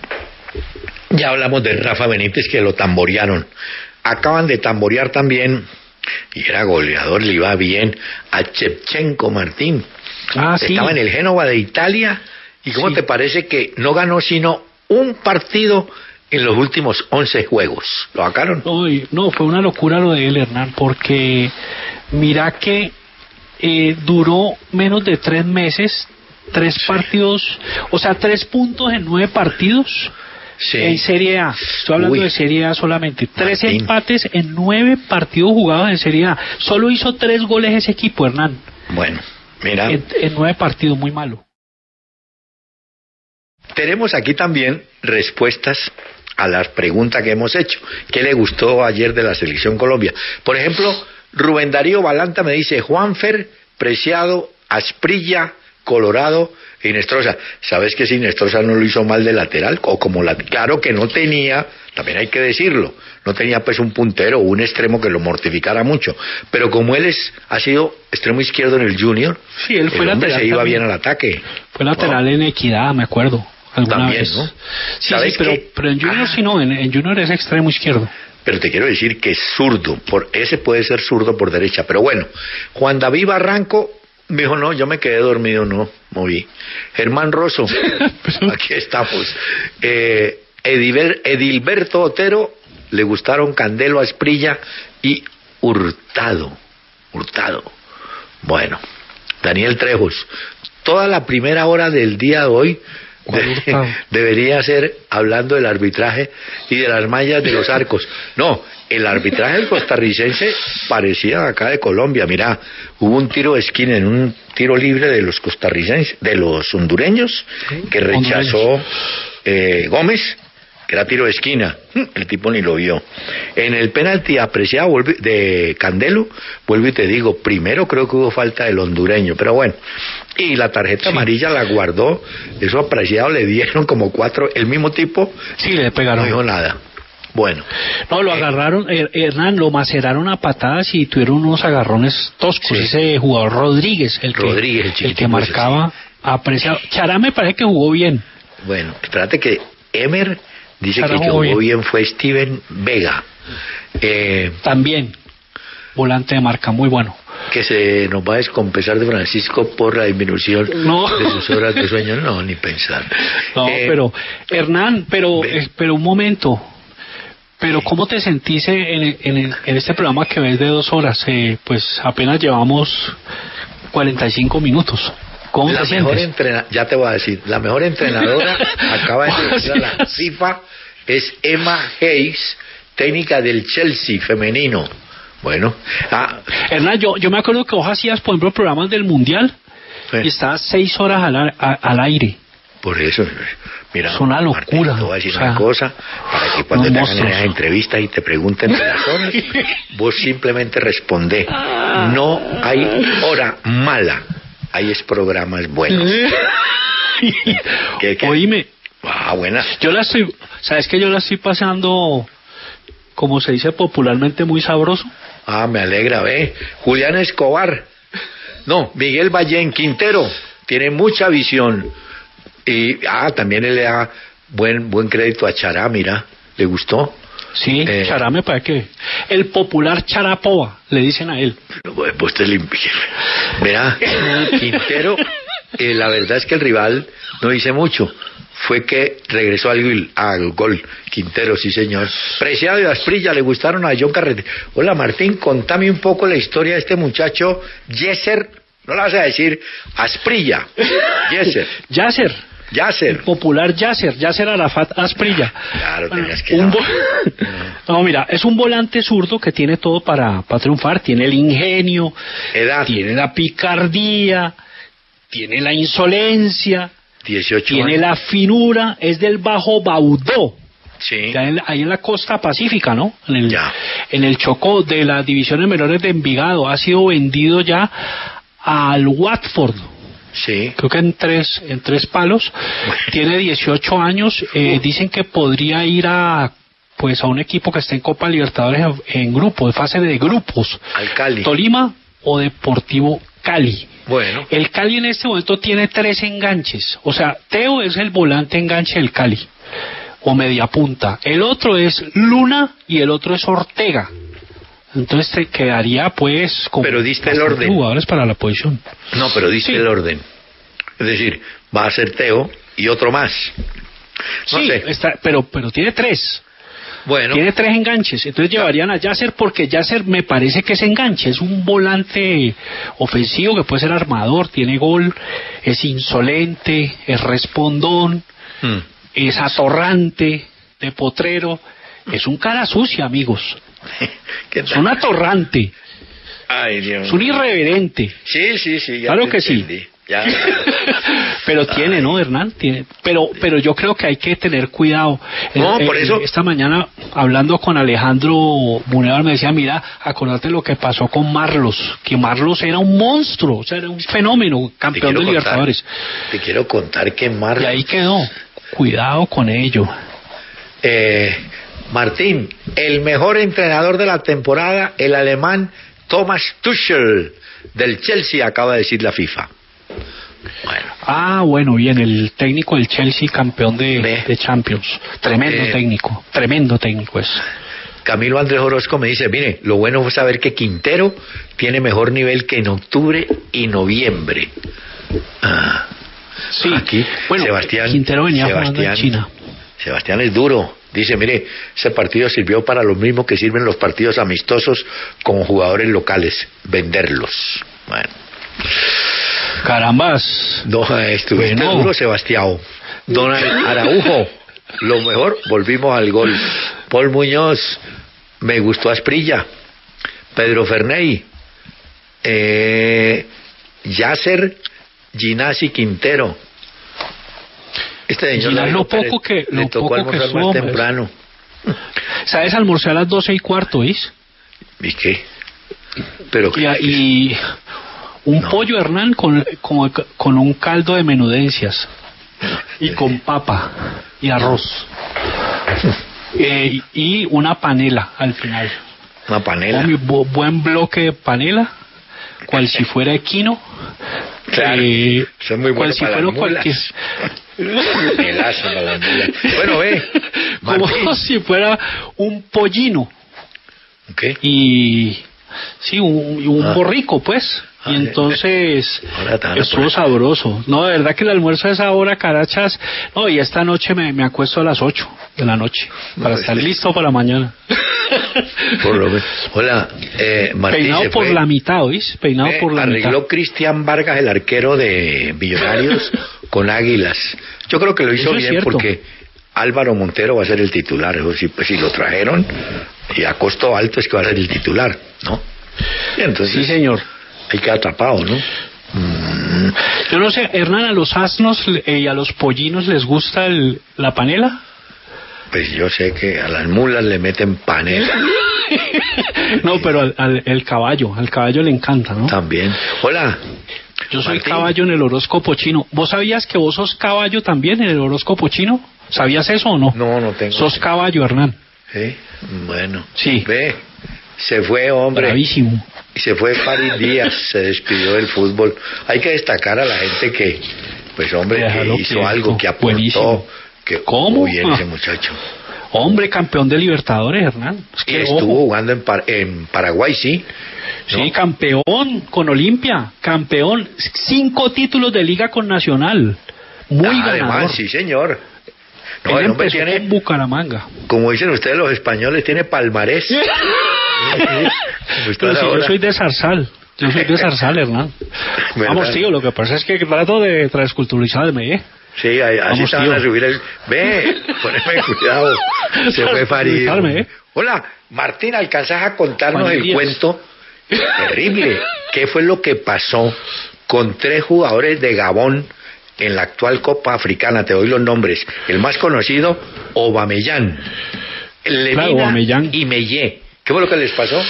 ya hablamos de Rafa Benítez, que lo tamborearon. Acaban de tamborear también, y era goleador, le iba bien, a Shevchenko, Martín. Ah, sí. Estaba en el Génova de Italia. ¿Y cómo Sí. te parece que no ganó sino un partido en los últimos once juegos? ¿Lo sacaron? No, y- no, fue una locura lo de él, Hernán, porque mira que eh, duró menos de tres meses, tres partidos, o sea, tres puntos en nueve partidos Sí. en Serie A. Estoy hablando Uy. de Serie A solamente. Tres Martín. empates en nueve partidos jugados en Serie A. Solo hizo tres goles ese equipo, Hernán, Bueno, mira, en, en nueve partidos, muy malo. tenemos aquí también respuestas a las preguntas que hemos hecho. ¿Qué le gustó ayer de la Selección Colombia? Por ejemplo, Rubén Darío Balanta me dice Juanfer, Preciado, Asprilla, Colorado e Inestrosa. ¿Sabes que si Inestrosa no lo hizo mal de lateral? O como la, claro que no tenía, también hay que decirlo, no tenía pues un puntero o un extremo que lo mortificara mucho. Pero como él es, ha sido extremo izquierdo en el Junior, Sí, él fue el hombre lateral se iba también. bien al ataque. Fue lateral No. en Equidad, me acuerdo. Alguna También, vez. ¿no? Sí, ¿Sabes sí, pero, qué? pero en Junior Ah. sí no, en, en Junior es extremo izquierdo. Pero te quiero decir que es zurdo, por, ese puede ser zurdo por derecha, pero bueno, Juan David Barranco me dijo, no, yo me quedé dormido, no, moví. Germán Rosso, aquí estamos. Eh, Ediver- Edilberto Otero, le gustaron Candelo, Asprilla y Hurtado, Hurtado. Bueno, Daniel Trejos, toda la primera hora del día de hoy ¿Cuál de- Hurtado? debería ser hablando del arbitraje y de las mallas de los arcos. No, el arbitraje del costarricense parecía acá de Colombia. Mira, hubo un tiro de esquina en un tiro libre de los costarricenses, de los hondureños, que rechazó eh, Gómez, que era tiro de esquina. El tipo ni lo vio. En el penalti apreciado vuelve- de Candelo, vuelvo y te digo, primero creo que hubo falta del hondureño, pero bueno. Y la tarjeta Sí. amarilla la guardó, eso apreciado le dieron como cuatro, el mismo tipo Sí, le no pegaron. dijo nada. Bueno, No, lo Eh, agarraron, Her- Hernán, lo maceraron a patadas y tuvieron unos agarrones toscos. Sí. Ese jugador Rodríguez, el que, Rodríguez, el el chiquitico que ese, marcaba, apreciado. Chará me parece que jugó bien. bueno, espérate que Emer dice Ahora que el que jugó jugó bien. bien fue Steven Vega, eh, También, volante de marca, muy bueno. que se nos va a descompensar de Francisco por la disminución No. de sus horas de sueño. No, ni pensar. No, Eh, pero, Hernán, pero, ve- eh, pero un momento. Pero ¿cómo te sentiste en, en, en este programa que ves de dos horas? Eh, pues apenas llevamos cuarenta y cinco minutos. ¿Cómo la te mejor sientes? Entrena, ya te voy a decir, la mejor entrenadora acaba de llegar a la FIFA es Emma Hayes, técnica del Chelsea femenino. Bueno, ah, Hernán, yo, yo me acuerdo que vos hacías, por ejemplo, programas del Mundial sí. y estabas seis horas al, a, al aire. Por eso, mira, es una locura. Martín, te voy a decir o sea, una cosa, para que cuando te hagan monstruos. esas entrevistas y te pregunten de las horas, vos simplemente responde, no hay hora mala, hay es programas buenos. ¿Qué, qué? Oíme, ah, buena. yo la estoy, ¿sabes que yo la estoy pasando, como se dice popularmente, muy sabroso? Ah, me alegra, ve. Julián Escobar, no, Miguel Ballén Quintero, tiene mucha visión. Y, ah, también él le da buen buen crédito a Chará, mira, ¿le gustó? Sí, eh, Chará me parece que... El popular Charapoa, le dicen a él. Pues, pues te limpio. Mira, Quintero, eh, la verdad es que el rival no dice mucho. Fue que regresó al, al gol. Quintero, sí señor. Preciado y Asprilla, le gustaron a John Carrete. Hola Martín, contame un poco la historia de este muchacho, Yesser, no la vas a decir, Asprilla. Yesser. Yasser. Yasser. Popular Yasser, Yasser Arafat Asprilla. Claro, Bueno, tenías que un no. vo... no, mira, es un volante zurdo que tiene todo para, para triunfar. Tiene el ingenio, Edad. tiene la picardía, tiene la insolencia, dieciocho tiene años. la finura, es del Bajo Baudó. Sí. Ya en- ahí en la costa pacífica, ¿no? En el, Ya. en el Chocó de las divisiones menores de Envigado. Ha sido vendido ya al Watford. Sí. Creo que en tres, en tres palos. Tiene dieciocho años. Eh, dicen que podría ir a pues a un equipo que esté en Copa Libertadores en, en grupo, de fase de grupos. Al Cali. Tolima o Deportivo Cali. Bueno. El Cali en este momento tiene tres enganches. O sea, Teo es el volante enganche del Cali, o media punta. El otro es Luna y el otro es Ortega. Entonces te quedaría pues con Pero diste el bastantes orden. jugadores para la posición. No, pero diste Sí. el orden. Es decir, va a ser Teo y otro más. No sí, sé. está, pero pero tiene tres. Bueno. Tiene tres enganches. Entonces llevarían a Yasser porque Yasser me parece que es enganche. Es un volante ofensivo que puede ser armador, tiene gol, es insolente, es respondón, Mm. es atorrante, de potrero. Es un cara sucia, amigos. ¿Qué Es tal? un atorrante. Ay, Dios. Es un irreverente. Sí, sí, sí. Ya Claro te que sí. entendí. Ya. Pero tiene, ¿no, Hernán? Tiene. Pero, pero yo creo que hay que tener cuidado. No, Eh, por eh, eso- Esta mañana, hablando con Alejandro Munevar, me decía, mira, acordate lo que pasó con Marlos, que Marlos era un monstruo, o sea, era un fenómeno, Te campeón quiero de contar- Libertadores. Te quiero contar que Mar... Y ahí quedó. Cuidado con ello. Eh, Martín, el mejor entrenador de la temporada, el alemán Thomas Tuchel, del Chelsea, acaba de decir la FIFA. Bueno, Ah, bueno, bien, el técnico del Chelsea, campeón de, Ve. de Champions. Tremendo Eh. técnico, tremendo técnico es. Camilo Andrés Orozco me dice, mire, lo bueno fue saber que Quintero tiene mejor nivel que en octubre y noviembre. Ah, Sí, aquí, bueno, Sebastián, Quintero venía jugando en Sebastián, China. Sebastián es duro. Dice, mire, ese partido sirvió para lo mismo que sirven los partidos amistosos con jugadores locales, venderlos. Bueno. Carambas. No, estuviste Bueno. duro, Sebastián. Don Araujo, lo mejor, volvimos al gol. Paul Muñoz, me gustó Asprilla. Pedro Ferney, eh, Yasser, Ginás y Quintero. Este señor Ginás, David lo Pérez, poco que- le lo tocó poco que almorzar estuvo, más hombre. temprano. ¿Sabes? Almorcé a las doce y cuarto, ¿vis? ¿Y qué? Pero Y, y un No. pollo, Hernán, con, con, con un caldo de menudencias. Y con papa y arroz. Eh, y una panela al final. una panela. Oh, mi bu- buen bloque de panela, cual si fuera equino. Claro, eh, eso es muy bueno cual si para fuera las mulas. cualquier- Melazo para las mulas. Bueno, ve, como Martín. si fuera un pollino. ¿Qué? Y sí, un, un Ah. borrico, pues. Y entonces estuvo sabroso. No, de verdad que el almuerzo a esa hora, Carachas. No, y esta noche me, me acuesto a las ocho de la noche para estar listo para mañana. Por lo menos. Hola, eh, Martín. Peinado por fue, la mitad, ¿oís? Peinado eh, por la mitad. Arregló Cristian Vargas, el arquero de Millonarios, con Águilas. Yo creo que lo hizo Eso es bien cierto. porque Álvaro Montero va a ser el titular. Si, pues, si lo trajeron y a costo alto es que va a ser el titular, ¿no? Y entonces, sí, señor. Ahí queda atrapado, ¿no? Mm. Yo no sé, Hernán, ¿a los asnos eh, y a los pollinos les gusta el, la panela? Pues yo sé que a las mulas le meten panela. No, pero al, al el caballo, al caballo le encanta, ¿no? También. Hola. Yo soy Martín. caballo en el horóscopo chino. ¿Vos sabías que vos sos caballo también en el horóscopo chino? ¿Sabías eso o no? No, no tengo. Sos caballo, Hernán. ¿Sí? Bueno. Sí. Ve, se fue, hombre. Bravísimo. Y se fue Farid Díaz, se despidió del fútbol. Hay que destacar a la gente que, pues hombre, Déjalo que hizo quieto. algo, que aportó. Buenísimo. Que, ¿Cómo? Muy bien Ah. ese muchacho. Hombre, campeón de Libertadores, Hernán. Es Y que, estuvo ojo. jugando en, Par- en Paraguay, sí. ¿no? Sí, campeón con Olimpia, campeón, cinco títulos de liga con Nacional, muy Ah, ganador. además, sí, señor. No, Él el hombre empezó tiene, con Bucaramanga. como dicen ustedes los españoles, tiene palmarés. Como está Pero si ahora. yo soy de Zarzal, yo soy de Zarzal, Hernán. ¿Verdad? Vamos, tío, lo que pasa es que trato de transculturalizarme, ¿eh? Sí, ahí- así Vamos, te van tío. a subir el... Ve, poneme cuidado. Se fue Farid. Transculturizarme, ¿eh? Hola, Martín, ¿alcanzas a contarnos Juan el Díaz. cuento terrible? ¿Qué fue lo que pasó con tres jugadores de Gabón en la actual Copa Africana? Te doy los nombres. El más conocido, Aubameyang, Lemina Claro, Aubameyang. y Mellé. ¿Qué fue lo que les pasó?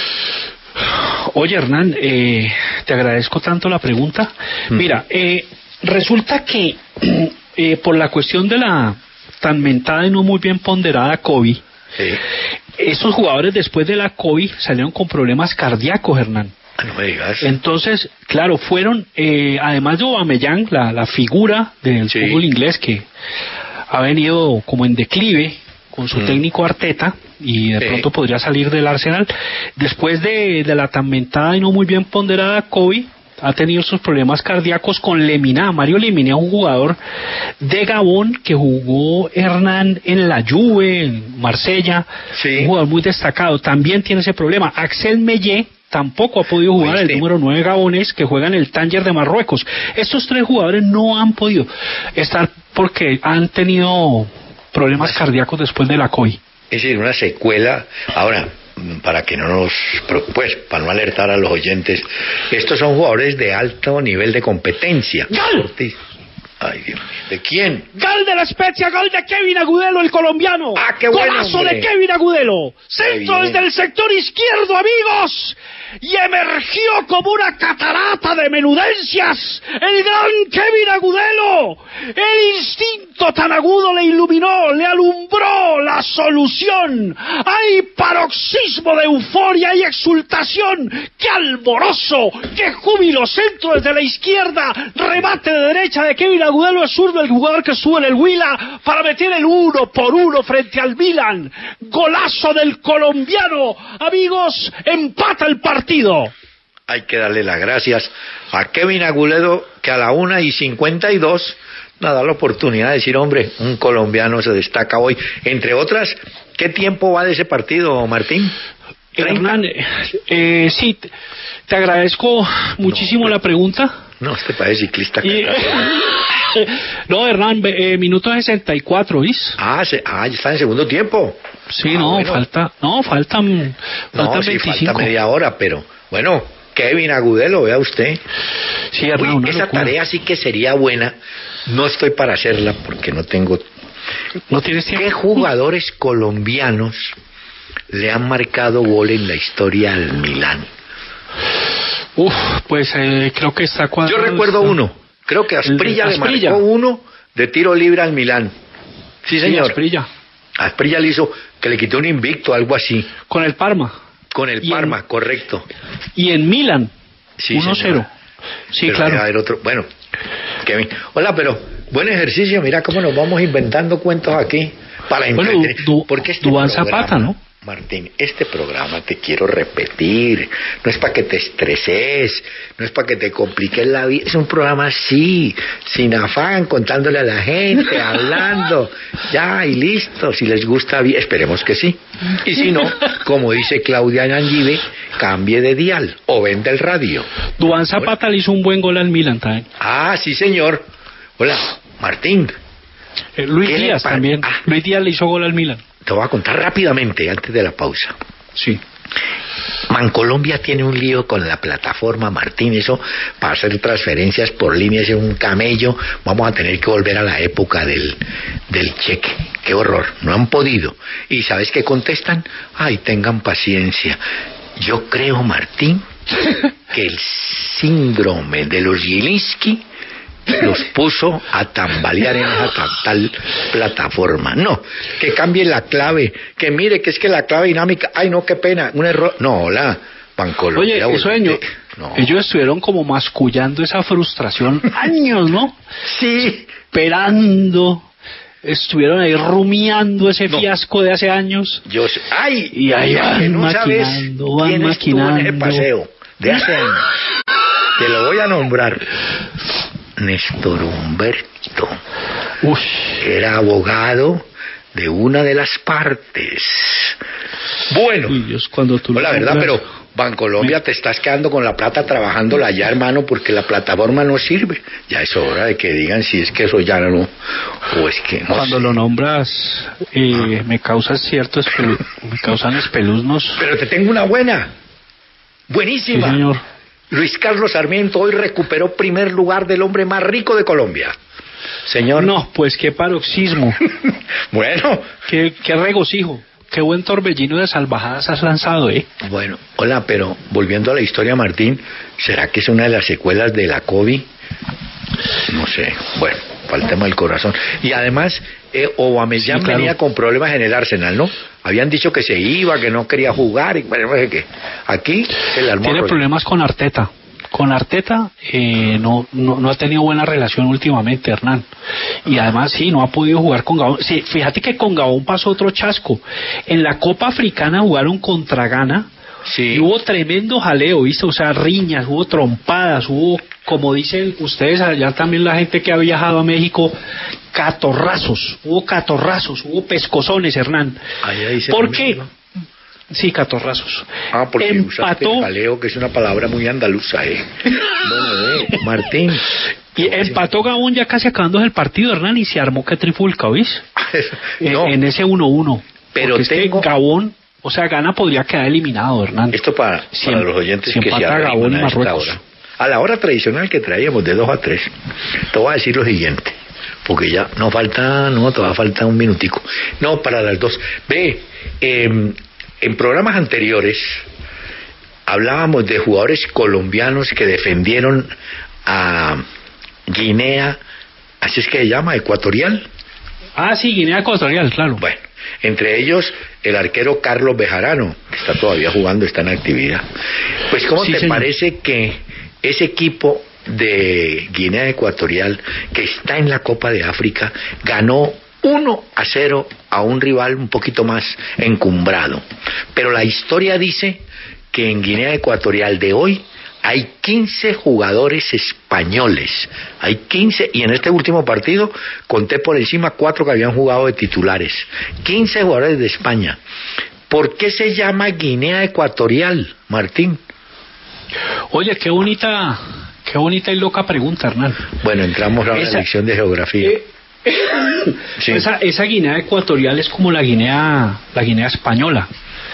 Oye, Hernán, eh, te agradezco tanto la pregunta. Mm. Mira, eh, resulta que eh, por la cuestión de la tan mentada y no muy bien ponderada COVID, Sí. esos jugadores después de la COVID salieron con problemas cardíacos, Hernán. Ah, no me digas. Entonces, claro, fueron, eh, además de Aubameyang, la, la figura del Sí. fútbol inglés que ha venido como en declive con su Mm. técnico Arteta y de Sí. pronto podría salir del Arsenal. Después de, de la tan mentada y no muy bien ponderada COVID, ha tenido sus problemas cardíacos con Lemina. Mario Lemina, un jugador de Gabón que jugó, Hernán, en la Juve, en Marsella, Sí. un jugador muy destacado. También tiene ese problema. Axel Mellé tampoco ha podido jugar, ¿Oíste? el número nueve gabonés que juega en el Tánger de Marruecos. Estos tres jugadores no han podido estar porque han tenido problemas cardíacos después de la COVID. Es decir, una secuela. Ahora, para que no nos, pues, para no alertar a los oyentes, estos son jugadores de alto nivel de competencia. ¡Gol! Ortiz. Ay, Dios mío. ¿De quién? Gol de la Spezia, gol de Kevin Agudelo, el colombiano. ¡Ah, qué bueno, Golazo hombre! de Kevin Agudelo. Centro bien. desde el sector izquierdo, amigos. Y emergió como una catarata de menudencias el gran Kevin Agudelo. El instinto tan agudo le iluminó, le alumbró la solución. Hay paroxismo de euforia y exultación. ¡Qué alborozo! ¡Qué júbilo! Centro desde la izquierda, remate de derecha de Kevin Agudelo, es zurdo, el jugador que estuvo en el Huila para meter el uno por uno frente al Milan. Golazo del colombiano. Amigos, empata el partido. Hay que darle las gracias a Kevin Agudelo, que a la una y cincuenta y dos nos da la oportunidad de decir, hombre, un colombiano se destaca hoy. Entre otras, ¿qué tiempo va de ese partido, Martín? Hernán, eh, eh, sí, te, te agradezco muchísimo No, la pregunta. No, este parece ciclista. Y- no, Hernán, eh, minuto sesenta y cuatro, ¿viste? Ah, se, ah, ya está en segundo tiempo. Sí, Ah, no, bueno. falta, no, faltan, faltan No, sí, veinticinco. falta media hora, pero bueno, Kevin Agudelo, vea usted. Sí, Hernán, Uy, una esa locura. tarea sí que sería buena. No estoy para hacerla porque no tengo... ¿No tienes tiempo? ¿Qué jugadores colombianos le han marcado gol en la historia al Milán? Uf, pues eh, creo que está Yo cuadrado. recuerdo está- uno. Creo que Asprilla, le Asprilla. marcó uno de tiro libre al Milán. Sí, Sí, señor. Asprilla. Asprilla le hizo que le quitó un invicto, algo así. Con el Parma. Con el Y en- Parma, correcto. Y en Milan, Sí, uno cero. señor. Sí, Pero claro. debe haber otro. Bueno, Kevin. Hola, pero buen ejercicio. Mira cómo nos vamos inventando cuentos aquí para Bueno, entretener. Du- Porque este Duván programa- Zapata, ¿no? Martín, este programa te quiero repetir, no es para que te estreses, no es para que te compliques la vida, es un programa así, sin afán, contándole a la gente, hablando, ya y listo, si les gusta bien, esperemos que sí, y si no, como dice Claudia Ñangive, cambie de dial o vende el radio. Duván Zapata le hizo un buen gol al Milan también. Ah, sí señor, hola, Martín. Eh, Luis Díaz también, ah. Luis Díaz le hizo gol al Milan. Te voy a contar rápidamente antes de la pausa. Sí. Bancolombia tiene un lío con la plataforma, Martín, eso para hacer transferencias por línea es un camello. Vamos a tener que volver a la época del, del cheque. Qué horror, no han podido. ¿Y sabes qué contestan? Ay, tengan paciencia. Yo creo, Martín, que el síndrome de los Gilinski los puso a tambalear en esa tal plataforma. No, que cambie la clave, que mire que es que la clave dinámica, ay no, qué pena, un error. No, hola, Bancolombia. Oye, eso año, no. Ellos estuvieron como mascullando esa frustración años, ¿no? Sí. Esperando, estuvieron ahí rumiando ese no. fiasco de hace años. Yo, ay, y ahí van no maquinando, van quién maquinando. En ese paseo de hace años. Te lo voy a nombrar. Néstor Humberto. Uy. Era abogado de una de las partes. Bueno, Uy, Dios, cuando tú la verdad, pero Bancolombia me... te estás quedando con la plata trabajándola ya, hermano, porque la plataforma no sirve. Ya es hora de que digan si es que eso ya no, o es que no cuando sé. Lo nombras, eh, ah. me causa cierto espelu... me causan espeluznos. Pero te tengo una buena, buenísima. Sí, señor. Luis Carlos Sarmiento hoy recuperó primer lugar del hombre más rico de Colombia. Señor. No, pues qué paroxismo. Bueno. Qué, qué regocijo. Qué buen torbellino de salvajadas has lanzado, ¿eh? Bueno, hola, pero volviendo a la historia, Martín, ¿será que es una de las secuelas de la COVID? No sé. Bueno, para el tema del corazón. Y además, eh, Aubameyang sí, claro. venía con problemas en el Arsenal, ¿no? Habían dicho que se iba, que no quería jugar, y bueno, no sé qué. Aquí el armó. Tiene problemas con Arteta. Con Arteta eh, no, no no ha tenido buena relación últimamente, Hernán. Y además sí, no ha podido jugar con Gabón. Sí, fíjate que con Gabón pasó otro chasco. En la Copa Africana jugaron contra Ghana. Sí. Y hubo tremendo jaleo, ¿viste? O sea, riñas, hubo trompadas, hubo, como dicen ustedes allá también la gente que ha viajado a México, catorrazos, hubo catorrazos, hubo pescozones, Hernán. Ahí, ahí se ¿Por qué? Sí, catorrazos. Ah, porque empató... usaste jaleo, que es una palabra muy andaluza, ¿eh? Bueno, eh, Martín. Y empató Gabón ya casi acabando el partido, Hernán, y se armó que trifulca, ¿oís? No. En, en ese uno uno. Pero porque tengo... es que Gabón, o sea, Ghana podría quedar eliminado, Hernán. Esto para, si para em, los oyentes si que se Gabón y Marruecos. Hora. A la hora tradicional que traíamos de dos a tres, te voy a decir lo siguiente, porque ya nos falta, no, todavía falta un minutico. No, para las dos. Ve, eh, en programas anteriores hablábamos de jugadores colombianos que defendieron a Guinea, así es que se llama, Ecuatorial. Ah, sí, Guinea Ecuatorial, claro. Bueno, entre ellos el arquero Carlos Bejarano, que está todavía jugando, está en actividad. Pues ¿cómo sí, te señor. parece que ese equipo de Guinea Ecuatorial, que está en la Copa de África, ganó uno a cero a un rival un poquito más encumbrado? Pero la historia dice que en Guinea Ecuatorial de hoy hay quince jugadores españoles, hay quince, y en este último partido conté por encima cuatro que habían jugado de titulares, quince jugadores de España. ¿Por qué se llama Guinea Ecuatorial, Martín? Oye, qué bonita, qué bonita y loca pregunta, Hernán. Bueno, entramos a esa, la lección de geografía. Eh, sí. esa, esa Guinea Ecuatorial es como la Guinea, la Guinea española.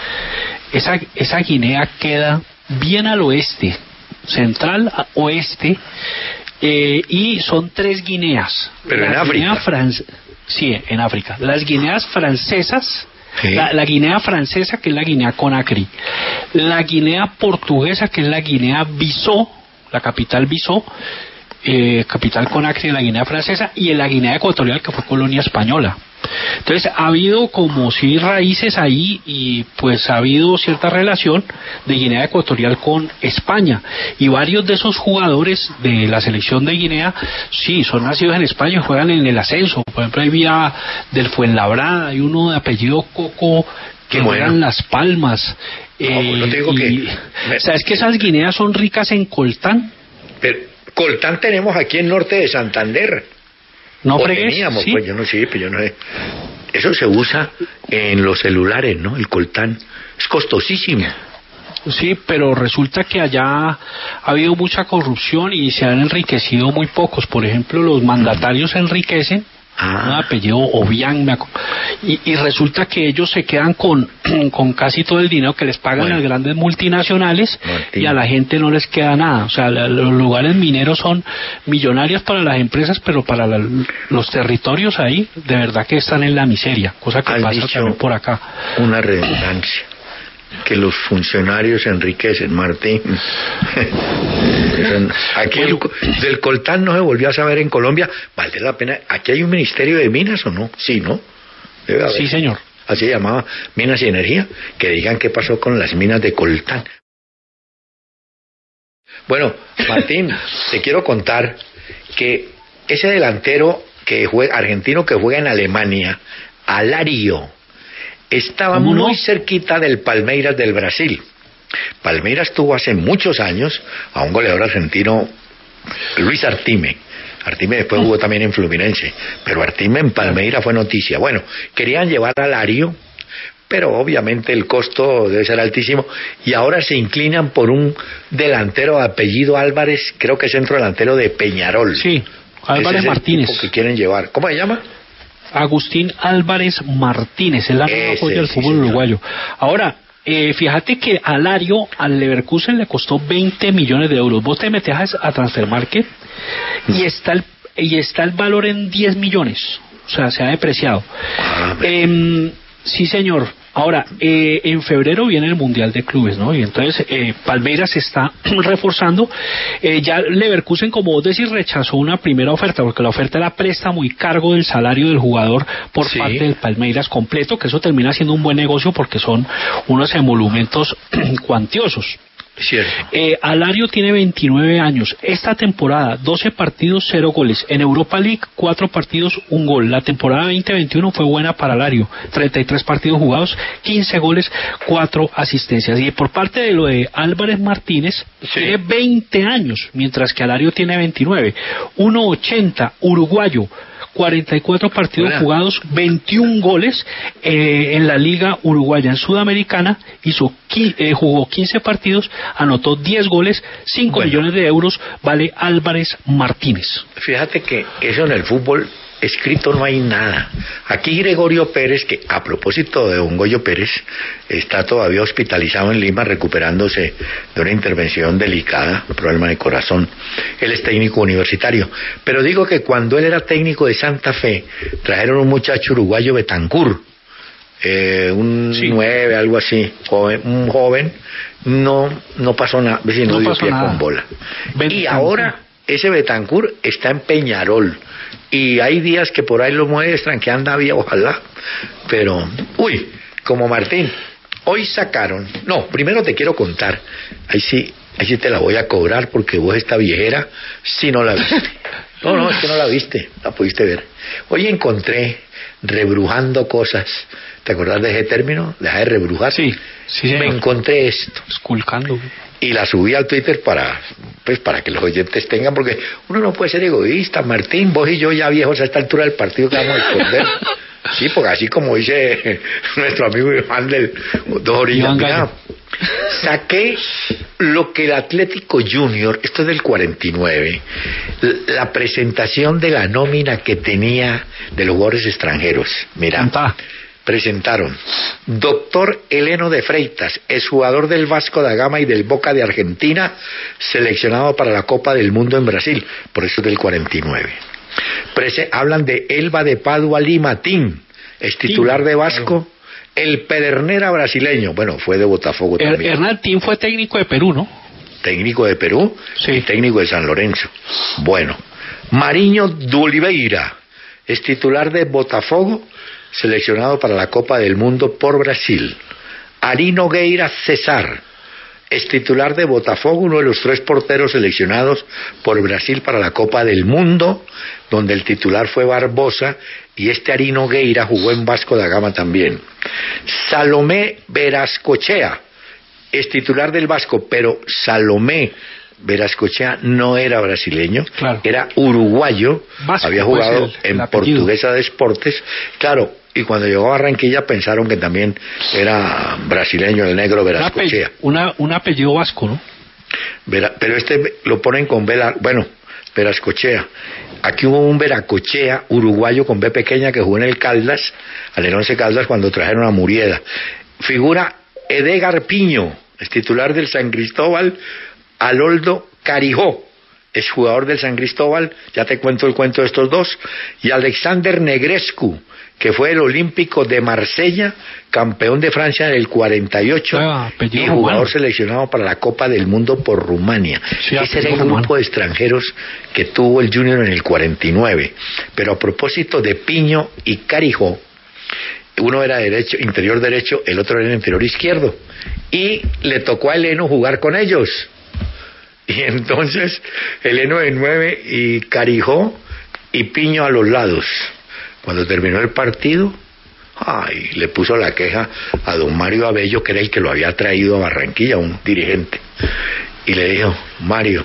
Esa, esa Guinea queda bien al oeste, central a oeste, eh, y son tres Guineas. Pero la en África. Guinea France... Sí, en África. Las Guineas francesas, sí. la, la Guinea francesa, que es la Guinea Conakry, la Guinea portuguesa, que es la Guinea Bissau, la capital Bissau, eh, capital Conakry de la Guinea francesa, y en la Guinea Ecuatorial, que fue colonia española. Entonces ha habido como sí raíces ahí, y pues ha habido cierta relación de Guinea Ecuatorial con España, y varios de esos jugadores de la selección de Guinea sí son nacidos en España y juegan en el ascenso. Por ejemplo, ahí había del Fuenlabrada, hay uno de apellido Coco que Bueno. juegan Las Palmas. No, eh, no te digo y- que- ¿Sabes que esas guineas son ricas en coltán? Pero coltán tenemos aquí en norte de Santander. No O fregues, teníamos, ¿sí? pues yo no sé, pues yo no sé. Eso se usa en los celulares, ¿no? El coltán. Es costosísimo. Sí, pero resulta que allá ha habido mucha corrupción y se han enriquecido muy pocos. Por ejemplo, los mandatarios se enriquecen, Ah. un apellido Obiang, me acu- y, y resulta que ellos se quedan con, con casi todo el dinero que les pagan Bueno. las grandes multinacionales Martín. y a la gente no les queda nada. O sea, la- los lugares mineros son millonarios para las empresas, pero para la- los territorios ahí, de verdad que están en la miseria, cosa que Has pasa dicho también por acá. Una redundancia. Que los funcionarios se enriquecen, Martín. Eso- Aquí el co- del coltán no se volvió a saber en Colombia. Vale la pena. ¿Aquí hay un ministerio de minas o no? Sí, ¿no? Debe haber. Sí, señor. Así se llamaba, Minas y Energía. Que digan qué pasó con las minas de coltán. Bueno, Martín, te quiero contar que ese delantero que juega, argentino que juega en Alemania, Alario, estaba ¿Cómo no? muy cerquita del Palmeiras del Brasil. Palmeiras tuvo hace muchos años a un goleador argentino, Luis Artime. Artime después jugó también en Fluminense, pero Artime en Palmeiras fue noticia. Bueno, querían llevar a Alario, pero obviamente el costo debe ser altísimo, y ahora se inclinan por un delantero de apellido Álvarez, creo que es centro delantero de Peñarol. Sí, Álvarez Ese es el Martínez. tipo que quieren llevar. ¿Cómo se llama? Agustín Álvarez Martínez, es la nueva Ese, joya del sí, fútbol señor. uruguayo. Ahora, eh, fíjate que Alario al Leverkusen le costó veinte millones de euros. Vos te metes a, a Transfermarkt y está el, y está el valor en diez millones. O sea, se ha depreciado. Ah, Eh, sí, señor. Ahora, eh, en febrero viene el Mundial de Clubes, ¿no? Y entonces eh, Palmeiras se está reforzando. Eh, ya Leverkusen, como vos decís, rechazó una primera oferta, porque la oferta era préstamo y cargo del salario del jugador por Sí. parte del Palmeiras completo, que eso termina siendo un buen negocio porque son unos emolumentos cuantiosos. Cierto. Eh, Alario tiene veintinueve años. Esta temporada, doce partidos, cero goles. En Europa League, cuatro partidos, un gol. La temporada veinte veintiuno fue buena para Alario. treinta y tres partidos jugados, quince goles, cuatro asistencias. Y por parte de lo de Álvarez Martínez, Sí. tiene veinte años, mientras que Alario tiene veintinueve. uno ochenta, uruguayo. cuarenta y cuatro partidos Hola. jugados, veintiún goles eh, en la Liga Uruguaya. En Sudamericana hizo qui- eh, jugó quince partidos, anotó diez goles, cinco Bueno. millones de euros vale Álvarez Martínez. Fíjate que eso en el fútbol escrito no hay nada. Aquí Gregorio Pérez, que a propósito de don Goyo Pérez, está todavía hospitalizado en Lima recuperándose de una intervención delicada, un problema de corazón. Él es técnico universitario. Pero digo que cuando él era técnico de Santa Fe, trajeron un muchacho uruguayo, Betancur, eh, un Sí. nueve, algo así, joven, un joven, no, no pasó nada, no, No dio pasó pie nada. con bola. Y Betancur. ahora ese Betancur está en Peñarol y hay días que por ahí lo muestran que anda bien, ojalá, pero uy, como Martín, hoy sacaron, no, primero te quiero contar, ahí sí, ahí sí te la voy a cobrar porque vos esta viejera sí no la viste. No, no, es que no la viste, la pudiste ver. Hoy encontré rebrujando cosas. ¿Te acordás de ese término? Deja de rebrujar. Sí, sí, señor. Me encontré esto Esculcando. y la subí al Twitter para pues para que los oyentes tengan, porque uno no puede ser egoísta. Martín, vos y yo ya viejos a esta altura del partido que vamos a esconder. Sí, porque así como dice nuestro amigo Iván del Dos Orillas, Iván mira, Gallo. saqué lo que el Atlético Junior, esto es del cuarenta y nueve, la presentación de la nómina que tenía de los jugadores extranjeros. Mira, Contá. presentaron Doctor Heleno de Freitas, es jugador del Vasco da Gama y del Boca de Argentina, seleccionado para la Copa del Mundo en Brasil, por eso es del cuarenta y nueve. Prese- hablan de Elba de Padua Limatín, es titular de Vasco, el Pedernera brasileño, bueno, fue de Botafogo Er- también, Hernán Tim fue técnico de Perú, ¿no? técnico de Perú Sí. y técnico de San Lorenzo. Bueno, Mariño de Oliveira, es titular de Botafogo, seleccionado para la Copa del Mundo por Brasil. Ari Nogueira César, es titular de Botafogo, uno de los tres porteros seleccionados por Brasil para la Copa del Mundo, donde el titular fue Barbosa, y este Ari Nogueira jugó en Vasco da Gama también. Salomé Verascochea es titular del Vasco, pero Salomé Verascochea no era brasileño, claro. Era uruguayo, Vasco, había jugado pues el, en el Portuguesa de Esportes, claro, y cuando llegó a Barranquilla pensaron que también era brasileño, el negro Verascochea. Una, un apellido vasco, ¿no? Vera, pero este lo ponen con Vela, bueno, Verascochea. Aquí hubo un Veracochea uruguayo con B pequeña que jugó en el Caldas, al el Once Caldas cuando trajeron a Murieda. Figura Edgar Piño, es titular del San Cristóbal. Aloldo Carijó es jugador del San Cristóbal, ya te cuento el cuento de estos dos, y Alexander Negrescu, que fue el olímpico de Marsella, campeón de Francia en el cuarenta y ocho, ah, y jugador humano. Seleccionado para la Copa del Mundo por Rumania. Sí, ese era el grupo humano. De extranjeros que tuvo el Junior en el cuarenta y nueve. Pero a propósito de Piño y Carijó, uno era derecho, interior derecho, el otro era interior izquierdo, y le tocó a Eleno jugar con ellos. Y entonces Eleno de nueve y Carijó y Piño a los lados. Cuando terminó el partido, ay, le puso la queja a don Mario Abello, que era el que lo había traído a Barranquilla, un dirigente, y le dijo: Mario,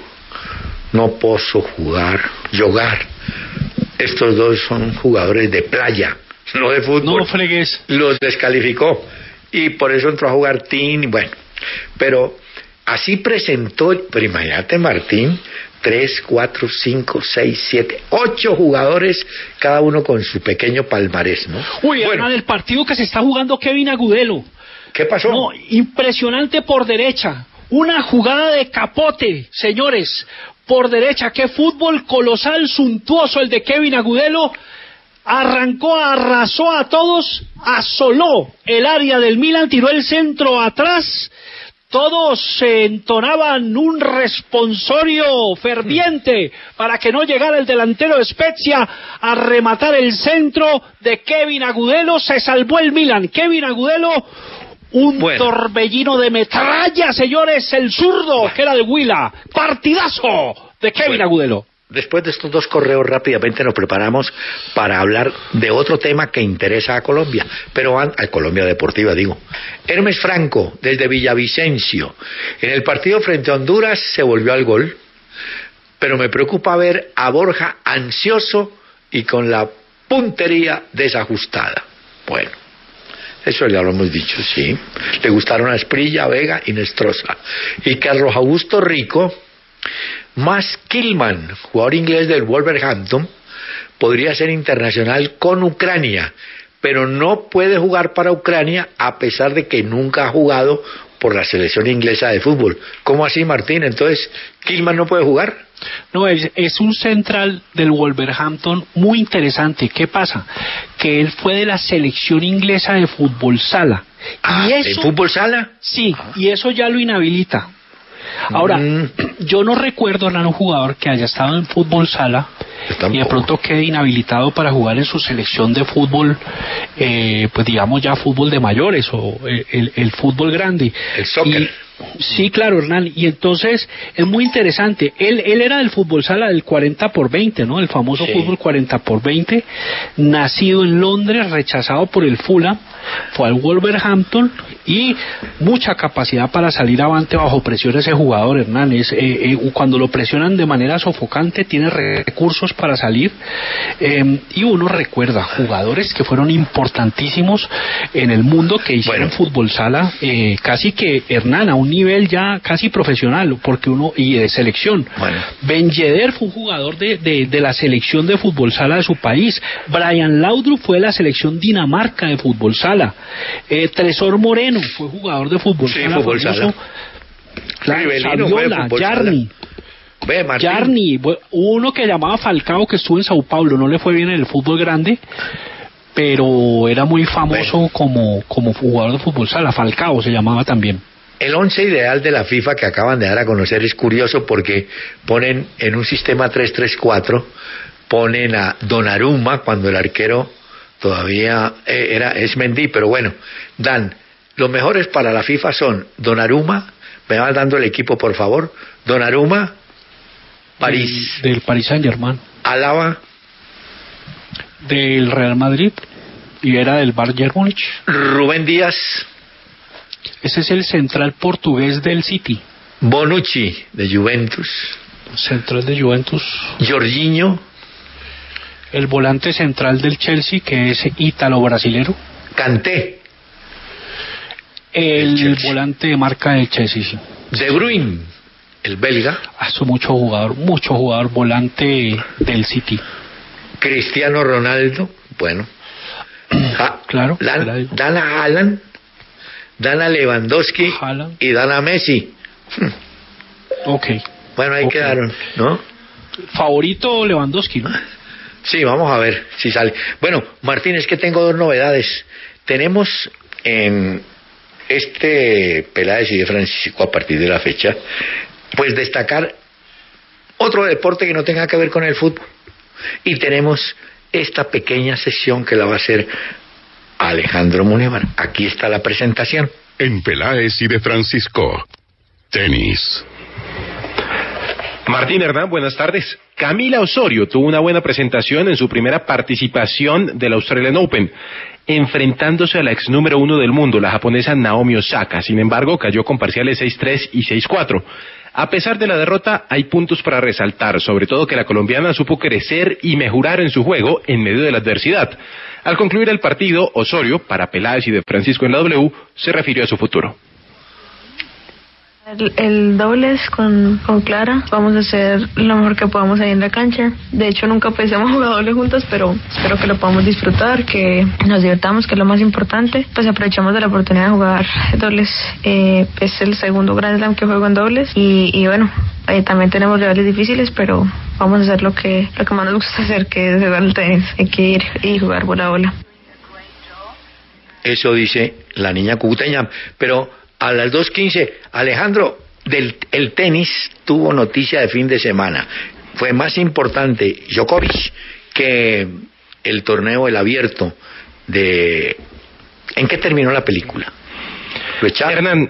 no puedo jugar, jugar. Estos dos son jugadores de playa, no de fútbol. No fregues. Los descalificó y por eso entró a jugar Tin. Bueno, pero así presentó, pero imagínate, Martín, tres, cuatro, cinco, seis, siete, ocho jugadores, cada uno con su pequeño palmarés, ¿no? Uy, bueno, el partido que se está jugando Kevin Agudelo. ¿Qué pasó? No, impresionante por derecha, una jugada de capote, señores, por derecha, qué fútbol colosal, suntuoso el de Kevin Agudelo. Arrancó, arrasó a todos, asoló el área del Milan, tiró el centro atrás. Todos se entonaban un responsorio ferviente para que no llegara el delantero de Spezia a rematar el centro de Kevin Agudelo. Se salvó el Milan. Kevin Agudelo, un bueno. torbellino de metralla, señores, el zurdo bueno. que era de Huila. Partidazo de Kevin bueno. Agudelo. Después de estos dos correos rápidamente nos preparamos para hablar de otro tema que interesa a Colombia, pero a, a Colombia Deportiva digo. Hermes Franco, desde Villavicencio. En el partido frente a Honduras se volvió al gol, pero me preocupa ver a Borja ansioso y con la puntería desajustada. Bueno, eso ya lo hemos dicho, sí. Le gustaron a Asprilla, Vega y Nestroza. Y Carlos Augusto Rico, más Kilman, jugador inglés del Wolverhampton, podría ser internacional con Ucrania, pero no puede jugar para Ucrania a pesar de que nunca ha jugado por la selección inglesa de fútbol. ¿Cómo así, Martín? Entonces, ¿Kilman no puede jugar? No, es, es un central del Wolverhampton muy interesante. ¿Qué pasa? Que él fue de la selección inglesa de fútbol sala. Ah, y eso, ¿de fútbol sala? Sí, ah. y eso ya lo inhabilita. Ahora, mm. yo no recuerdo a un jugador que haya estado en fútbol sala y de pronto quede inhabilitado para jugar en su selección de fútbol, eh, pues digamos ya fútbol de mayores o el, el, el fútbol grande. El soccer. Y, sí, claro, Hernán, y entonces es muy interesante. Él, él era del fútbol sala del cuarenta por veinte, ¿no? El famoso sí. fútbol cuarenta por veinte, nacido en Londres, rechazado por el Fulham, fue al Wolverhampton y mucha capacidad para salir avante bajo presión ese jugador, Hernán. Es, eh, eh, cuando lo presionan de manera sofocante tiene recursos para salir, eh, y uno recuerda jugadores que fueron importantísimos en el mundo que hicieron bueno. fútbol sala, eh, casi que, Hernán, a un nivel ya casi profesional, porque uno y de selección. Bueno. Ben Yedder fue un jugador de, de, de la selección de fútbol sala de su país. Brian Laudrup fue de la selección Dinamarca de fútbol sala. Eh, Tresor Moreno fue jugador de fútbol sí, sala. Fútbol sala. Claro, Saviola, Yarni. Ve, Yarni, uno que llamaba Falcao, que estuvo en Sao Paulo, no le fue bien en el fútbol grande, pero era muy famoso Ve. como, como jugador de fútbol sala. Falcao se llamaba también. El once ideal de la FIFA que acaban de dar a conocer es curioso porque ponen en un sistema tres tres cuatro, ponen a Donnarumma cuando el arquero todavía eh, era es Mendy, pero bueno, dan los mejores para la FIFA son Donnarumma, me vas dando el equipo, por favor. Donnarumma, París. Del, del Paris Saint-Germain. Alaba. Del Real Madrid. Y era del Bayern Múnich. Rubén Díaz. Ese es el central portugués del City. Bonucci, de Juventus. Central de Juventus. Jorginho. El volante central del Chelsea, que es ítalo-brasilero. Kanté. El, el volante de marca del Chelsea, sí. De Bruyne, el belga. Hace mucho jugador, mucho jugador volante del City. Cristiano Ronaldo, bueno. Ja, claro. Dan, Dana Haaland, Dana Lewandowski Haaland. Y Dana Messi. Ok. Bueno, ahí okay. Quedaron, ¿no? Favorito Lewandowski, ¿no? Sí, vamos a ver si sale. Bueno, Martín, es que tengo dos novedades. Tenemos en este Peláez y de Francisco, a partir de la fecha, pues destacar otro deporte que no tenga que ver con el fútbol. Y tenemos esta pequeña sesión que la va a hacer Alejandro Munevar. Aquí está la presentación. En Peláez y de Francisco, tenis. Martín Hernán, buenas tardes. Camila Osorio tuvo una buena presentación en su primera participación del Australian Open, enfrentándose a la ex número uno del mundo, la japonesa Naomi Osaka. Sin embargo, cayó con parciales seis tres y seis cuatro. A pesar de la derrota, hay puntos para resaltar, sobre todo que la colombiana supo crecer y mejorar en su juego en medio de la adversidad. Al concluir el partido, Osorio, para Peláez y de Francisco en la W, se refirió a su futuro. El, el dobles con, con Clara, vamos a hacer lo mejor que podamos ahí en la cancha. De hecho, nunca pues hemos jugado dobles juntos, pero espero que lo podamos disfrutar, que nos divirtamos, que es lo más importante. Pues aprovechamos de la oportunidad de jugar dobles. Eh, es el segundo Grand Slam que juego en dobles y, y bueno, eh, también tenemos rivales difíciles, pero vamos a hacer lo que lo que más nos gusta hacer, que es jugar el tenis. Hay que ir y jugar bola a bola. Eso dice la niña cucuteña, pero a las dos quince, Alejandro, del el tenis tuvo noticia de fin de semana. Fue más importante Djokovic que el torneo, el abierto de... ¿En qué terminó la película? ¿Lo echaron? Hernán,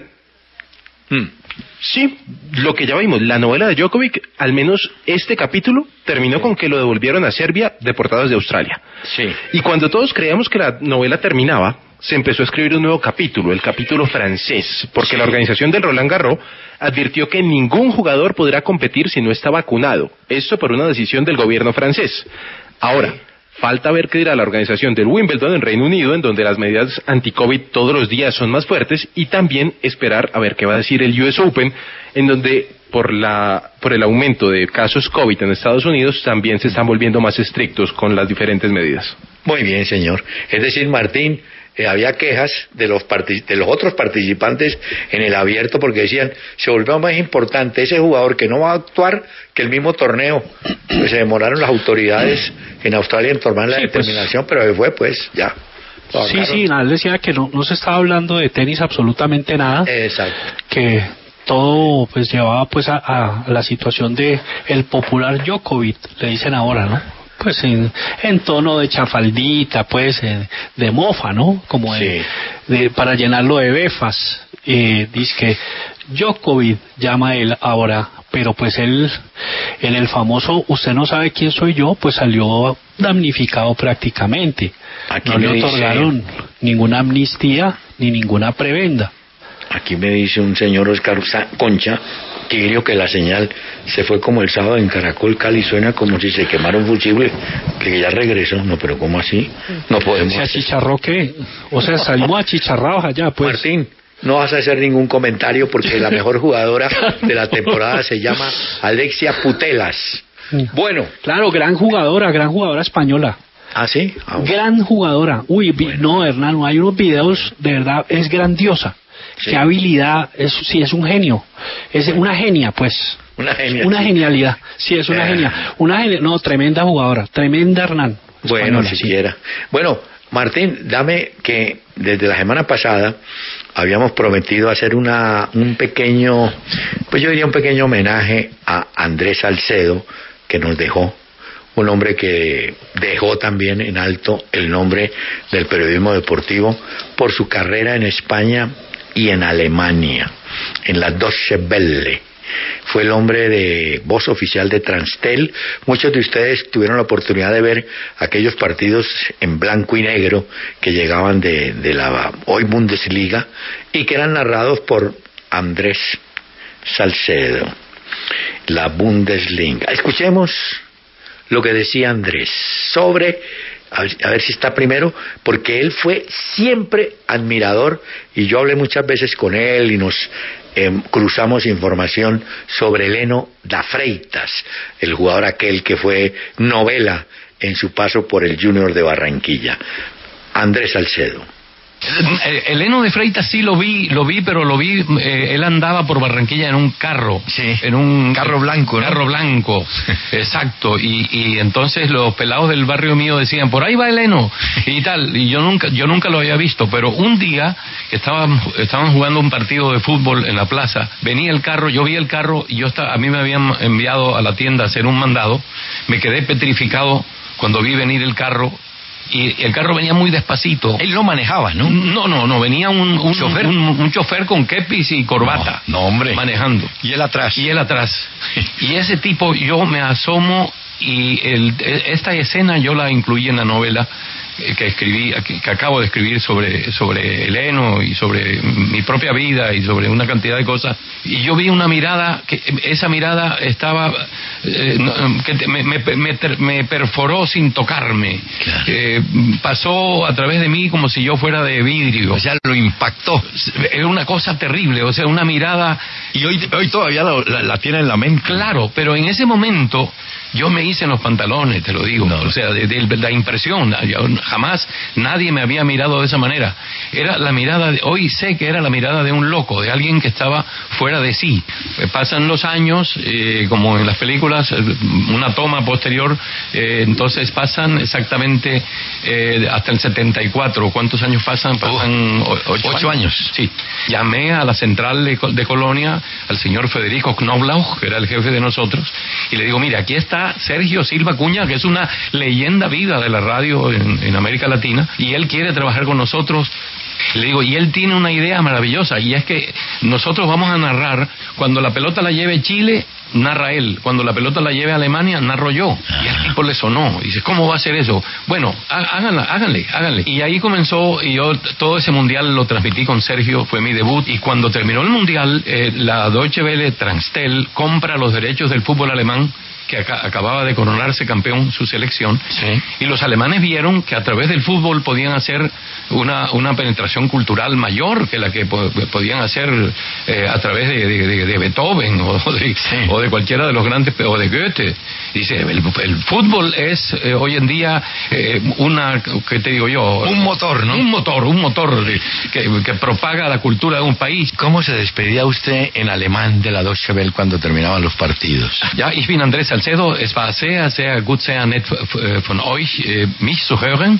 mm. sí, lo que ya vimos, la novela de Djokovic, al menos este capítulo, terminó con que lo devolvieron a Serbia, deportados de Australia. Sí. Y cuando todos creíamos que la novela terminaba, se empezó a escribir un nuevo capítulo, el capítulo francés, porque sí. La organización del Roland Garros advirtió que ningún jugador podrá competir si no está vacunado. Esto por una decisión del gobierno francés. Ahora, sí. Falta ver qué dirá la organización del Wimbledon en Reino Unido, en donde las medidas anti-COVID todos los días son más fuertes, y también esperar a ver qué va a decir el U S Open, en donde por la por el aumento de casos COVID en Estados Unidos también se están volviendo más estrictos con las diferentes medidas. Muy bien, señor. Es decir, Martín, Eh, había quejas de los partic- de los otros participantes en el abierto porque decían, se volvió más importante ese jugador que no va a actuar que el mismo torneo. Pues se demoraron las autoridades en Australia en tomar la sí, determinación, pues, pero se fue pues ya. Sí, claro. Sí, nada, decía que no, no se estaba hablando de tenis absolutamente nada. Exacto. Que todo pues llevaba pues a, a la situación de el popular Djokovic, le dicen ahora, ¿no? Pues en, en tono de chafaldita, pues eh, de mofa, ¿no? Como de, sí. de para llenarlo de befas. Eh, dice que Djokovic llama él ahora, pero pues él en el famoso "usted no sabe quién soy yo", pues salió damnificado prácticamente. Aquí no le otorgaron dice... ninguna amnistía ni ninguna prebenda. Aquí me dice un señor Oscar Concha que creo que la señal se fue como el sábado en Caracol, Cali, suena como si se quemara un fusible, que ya regresó. No, pero ¿cómo así? No podemos. ¿Se achicharró qué? O sea, salimos achicharrados allá, pues. Martín, no vas a hacer ningún comentario porque la mejor jugadora de la temporada se llama Alexia Putellas. Bueno. Claro, gran jugadora, gran jugadora española. ¿Ah, sí? Ah, bueno. Gran jugadora. Uy, bueno. No, Hernán, hay unos videos, de verdad, es grandiosa. Sí. Qué habilidad, es, sí, es un genio, es una genia, pues. Una genia. Una genialidad, sí, es una eh. genia. Una genia, no, tremenda jugadora, tremenda Hernán. Bueno, española, siquiera. Sí. Bueno, Martín, dame que desde la semana pasada habíamos prometido hacer una un pequeño, pues yo diría un pequeño homenaje a Andrés Salcedo, que nos dejó. Un hombre que dejó también en alto el nombre del periodismo deportivo por su carrera en España y en Alemania. en la Deutsche Welle. Fue el hombre de voz oficial de Transtel. Muchos de ustedes tuvieron la oportunidad de ver aquellos partidos en blanco y negro que llegaban de, de la hoy Bundesliga y que eran narrados por Andrés Salcedo. La Bundesliga. Escuchemos lo que decía Andrés sobre, a ver, a ver si está primero, porque él fue siempre admirador y yo hablé muchas veces con él y nos eh, cruzamos información sobre Leno da Freitas, el jugador aquel que fue novela en su paso por el Junior de Barranquilla. Andrés Salcedo. El Leno de Freitas sí lo vi, lo vi, pero lo vi, eh, él andaba por Barranquilla en un carro, sí, en un carro blanco, ¿no? Carro blanco, exacto, y, y entonces los pelados del barrio mío decían, por ahí va el Leno, y tal, y yo nunca, yo nunca lo había visto, pero un día estaban, estaban jugando un partido de fútbol en la plaza, venía el carro, yo vi el carro, y yo estaba, a mí me habían enviado a la tienda a hacer un mandado, me quedé petrificado cuando vi venir el carro. Y el carro venía muy despacito. Él no manejaba, ¿no? No, no, no, venía un, un, ¿chofer? un, un chofer con kepis y corbata. No, no, hombre. Manejando. Y él atrás. Y él atrás. Y ese tipo, yo me asomo y el, esta escena yo la incluí en la novela que escribí, que, que acabo de escribir sobre, sobre Leno y sobre mi propia vida y sobre una cantidad de cosas. Y yo vi una mirada, que esa mirada estaba, eh, que me, me, me, me perforó sin tocarme. Claro. Eh, pasó a través de mí como si yo fuera de vidrio. O sea, lo impactó. Era una cosa terrible, o sea, una mirada. Y hoy, hoy todavía la, la, la tiene en la mente. Claro, pero en ese momento yo me hice en los pantalones, te lo digo. No. O sea, de, de, de la impresión. Yo, jamás nadie me había mirado de esa manera. Era la mirada, de, hoy sé que era la mirada de un loco, de alguien que estaba fuera de sí. Pasan los años, eh, como en las películas, una toma posterior, eh, entonces pasan exactamente eh, hasta el setenta y cuatro. ¿Cuántos años pasan? Pasan oh, ocho, ocho años. años. Sí. Llamé a la central de, de Colonia, al señor Federico Knoblauch, que era el jefe de nosotros, y le digo, mira, aquí está Sergio Silva Acuña, que es una leyenda viva de la radio en, en América Latina, y él quiere trabajar con nosotros. Le digo, y él tiene una idea maravillosa, y es que nosotros vamos a narrar, cuando la pelota la lleve Chile, narra él, cuando la pelota la lleve Alemania, narro yo. Y al tipo le sonó, y dice, ¿cómo va a ser eso? Bueno, háganla, háganle, háganle. Y ahí comenzó, y yo todo ese mundial lo transmití con Sergio, fue mi debut, y cuando terminó el mundial, eh, la Deutsche Welle Transtel compra los derechos del fútbol alemán, que ac- acababa de coronarse campeón su selección, sí. Y los alemanes vieron que a través del fútbol podían hacer una, una penetración cultural mayor que la que po- podían hacer eh, a través de, de, de Beethoven o de, sí. o de cualquiera de los grandes, o de Goethe. Dice, el, el fútbol es eh, hoy en día eh, una, ¿qué te digo yo? Un motor, ¿no? Un motor, un motor de, que, que propaga la cultura de un país. ¿Cómo se despedía usted en alemán de la Deutsche Welle cuando terminaban los partidos? Ja, ich bin Andrés Salcedo. Es war sehr, sehr gut, sehr nett von euch, mich zu hören.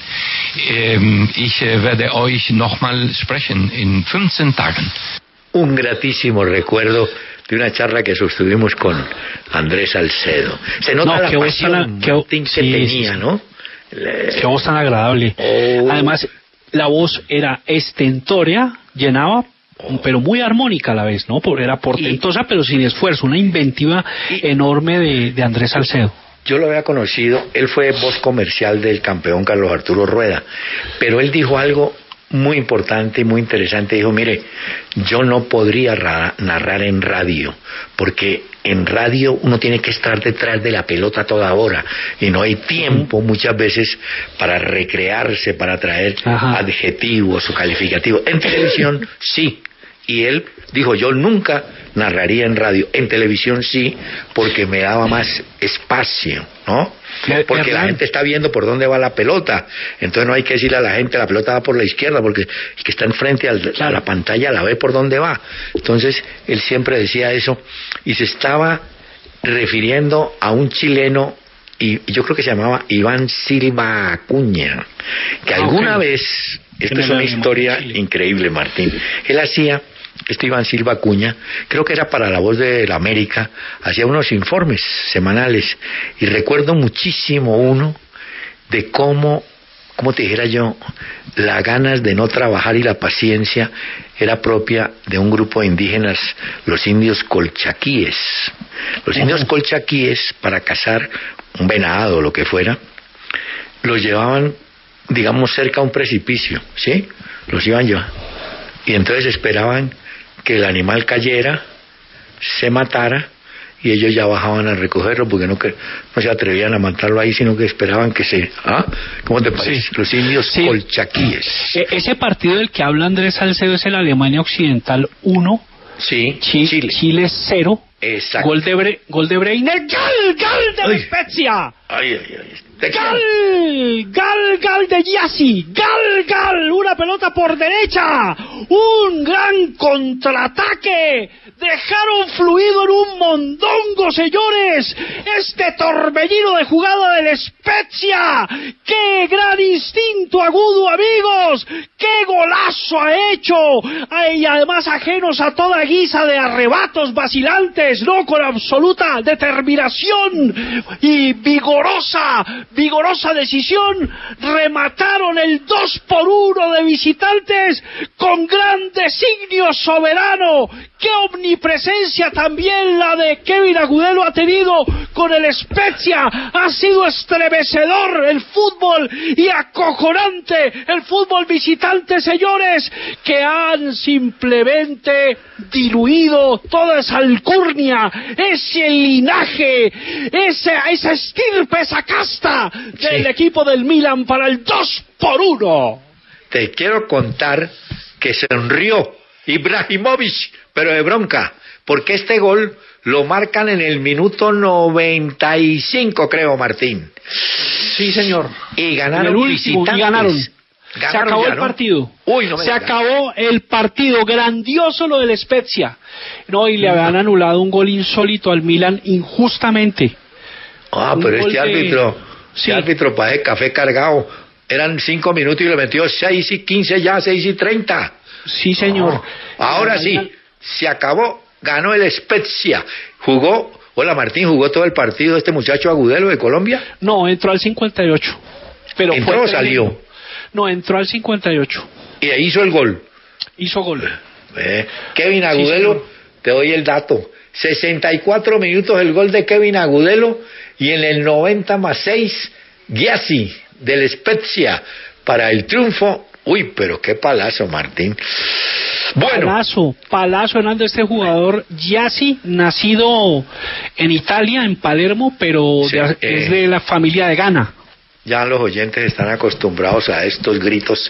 Ich werde euch nochmal sprechen in fünfzehn Tagen. Un gratísimo recuerdo de una charla que sostuvimos con Andrés Salcedo. Se nota no, la pasión tan, que, Martín, que sí, tenía, sí, ¿no? Le... Qué voz tan agradable. Oh. Además, la voz era estentórea, llenaba, pero muy armónica a la vez, ¿no? Porque era portentosa, y, pero sin esfuerzo, una inventiva y, enorme de, de Andrés Salcedo. Yo lo había conocido, él fue voz comercial del campeón Carlos Arturo Rueda, pero él dijo algo muy importante y muy interesante. Dijo, mire, yo no podría ra- narrar en radio, porque en radio uno tiene que estar detrás de la pelota toda hora y no hay tiempo muchas veces para recrearse, para traer Ajá. adjetivos o calificativos. En televisión sí, y él dijo, yo nunca narraría en radio, en televisión sí, porque me daba más espacio, ¿no? Porque la gente está viendo por dónde va la pelota, entonces no hay que decirle a la gente la pelota va por la izquierda, porque el que está enfrente al, a la pantalla la ve por dónde va. Entonces él siempre decía eso, y se estaba refiriendo a un chileno, y yo creo que se llamaba Iván Silva Acuña, que alguna okay. vez, esta es una historia increíble, Martín, él hacía, este Iván Silva Acuña, creo que era para La Voz de la América, hacía unos informes semanales, y recuerdo muchísimo uno de cómo ¿cómo te dijera yo? Las ganas de no trabajar y la paciencia era propia de un grupo de indígenas, los indios colchaquíes. Los indios colchaquíes, para cazar un venado o lo que fuera, los llevaban, digamos, cerca a un precipicio, ¿sí? Los iban llevando. Y entonces esperaban que el animal cayera, se matara, y ellos ya bajaban a recogerlo porque no, que, no se atrevían a matarlo ahí, sino que esperaban que se... ¿Ah? ¿Cómo te parece? Sí. Los indios sí. colchaquíes. E- ese partido del que habla Andrés Salcedo es el Alemania Occidental uno, sí, Chi- Chile. Chile cero. Exacto. Gol de, Bre- gol de Breiner. ¡Gal! ¡Gal de Ay. Spezia! Ay, ay, ay. Te ¡Gal! ¡Gal! ¡Gal de Yassi! ¡Gal! ¡Gal! Una pelota por derecha. ¡Un gran contraataque! Dejaron fluido en un mondongo, señores. Este torbellino de jugada del Spezia. ¡Qué gran instinto agudo, amigos! ¡Qué golazo ha hecho! Y además ajenos a toda guisa de arrebatos vacilantes, no, con absoluta determinación y vigorosa, vigorosa decisión, remataron el dos por uno de visitantes con gran designio soberano. ¡Qué omnipresencia también la de Kevin Agudelo ha tenido con el Spezia! Ha sido estremecedor el fútbol y acojonante el fútbol visitante, señores, que han simplemente diluido toda esa alcurnia, ese linaje, esa, esa estirpe, esa casta del sí. equipo del Milan para el dos por uno. Te quiero contar que sonrió Ibrahimovic, pero de bronca, porque este gol lo marcan en el minuto noventa y cinco, creo, Martín. Sí, señor. Y ganaron el último, visitantes. Y ganaron. Ganaron. Se acabó ya, el ¿no? partido. Uy, no me Se digas. acabó el partido. Grandioso lo del Spezia. No, y le habían anulado un gol insólito al Milan injustamente. Ah, Un pero gol este de- árbitro, Sí. este árbitro para café cargado. Eran cinco minutos y le metió seis y quince ya, seis y treinta. Sí, señor. No. Ahora sí, se acabó, ganó el Spezia. Jugó, hola Martín, jugó todo el partido este muchacho Agudelo de Colombia. No, entró al cincuenta y ocho. Pero ¿Entró fue o salió? tremendo. No, entró al cincuenta y ocho. Y ahí hizo el gol. Hizo gol. Eh, Kevin Sí, Agudelo, señor. te doy el dato. sesenta y cuatro minutos el gol de Kevin Agudelo y en el noventa más seis, Gyasi del Spezia para el triunfo. Uy, pero qué palazo, Martín. Bueno, Palazo, Palazo Hernández, este jugador Gyasi, nacido en Italia, en Palermo, pero Sí, de- eh. es de la familia de Ghana. ya los oyentes están acostumbrados a estos gritos.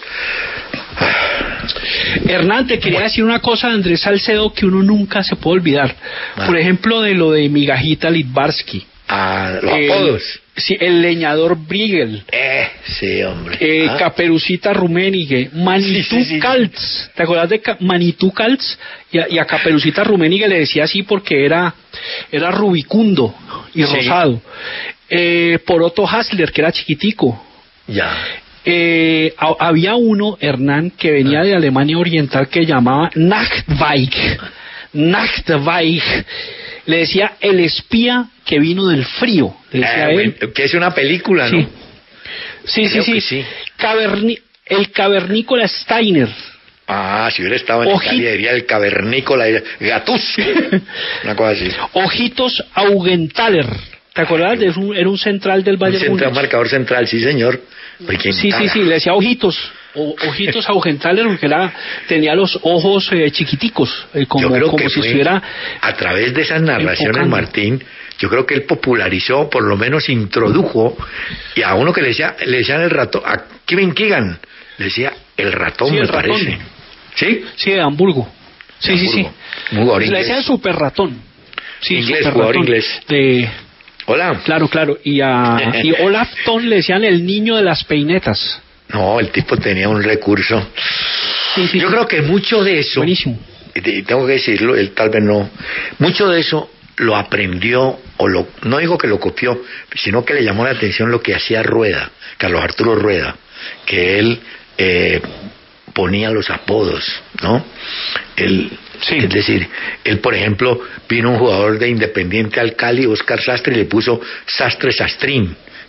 Hernán, te quería decir una cosa de Andrés Salcedo que uno nunca se puede olvidar. Ah. Por ejemplo, de lo de Migajita Litvarsky. A los El- apodos. Sí, el leñador Briegel. Eh, sí, hombre. Eh, Ah. Caperucita Rummenigge, Manitou Sí, sí, sí. Calz, ¿te acuerdas de Ca- Manitou Calz? Y a, y a Caperucita Rummenigge le decía así porque era, era rubicundo y Sí. rosado. Eh, Poroto Hasler, que era chiquitico. Ya. Eh, ha- había uno, Hernán, que venía de Alemania Oriental que llamaba Nachtweich. Nachtweich. Le decía el espía que vino del frío. Le decía Eh, él. bueno, que es una película, ¿no? Sí. Sí, sí, Creo sí. que sí. Caverni- el cavernícola Steiner. Ah, si hubiera estado en Oji- Italia, diría el cavernícola Gatus. Una cosa así. Ojitos Augenthaler. ¿Te acuerdas? De un- era un central del Un Bayern central, Múnich. marcador central, sí, señor. Oye, ¿quién Sí, sí, tal? sí, le decía ojitos. O, ojitos Augenthaler porque era, tenía los ojos eh, chiquiticos, eh, como, Yo creo como que si fue estuviera... a través de esas narraciones, enfocando. Martín, yo creo que él popularizó, por lo menos introdujo, y a uno que le decía, le decían el ratón, a Kevin Keegan, le decía el ratón, Sí, me el ratón. parece. ¿Sí? Sí, de Hamburgo. Sí, De sí, sí. Hamburgo. Un jugador Le inglés. decían super ratón. Sí, Inglés, super jugador ratón. inglés. De... Hola. Claro, claro. Y a y Olaf Thon le decían el niño de las peinetas. No, el tipo tenía un recurso. Sí, sí, Yo sí. creo que mucho de eso, Buenísimo. y te- y tengo que decirlo, él tal vez no, mucho de eso lo aprendió, o lo, no digo que lo copió, sino que le llamó la atención lo que hacía Rueda, Carlos Arturo Rueda, que él eh, ponía los apodos, ¿no? Él, Sí. Es decir, él, por ejemplo, vino un jugador de Independiente al Cali, Oscar Sastre, y le puso Sastre Sastrín,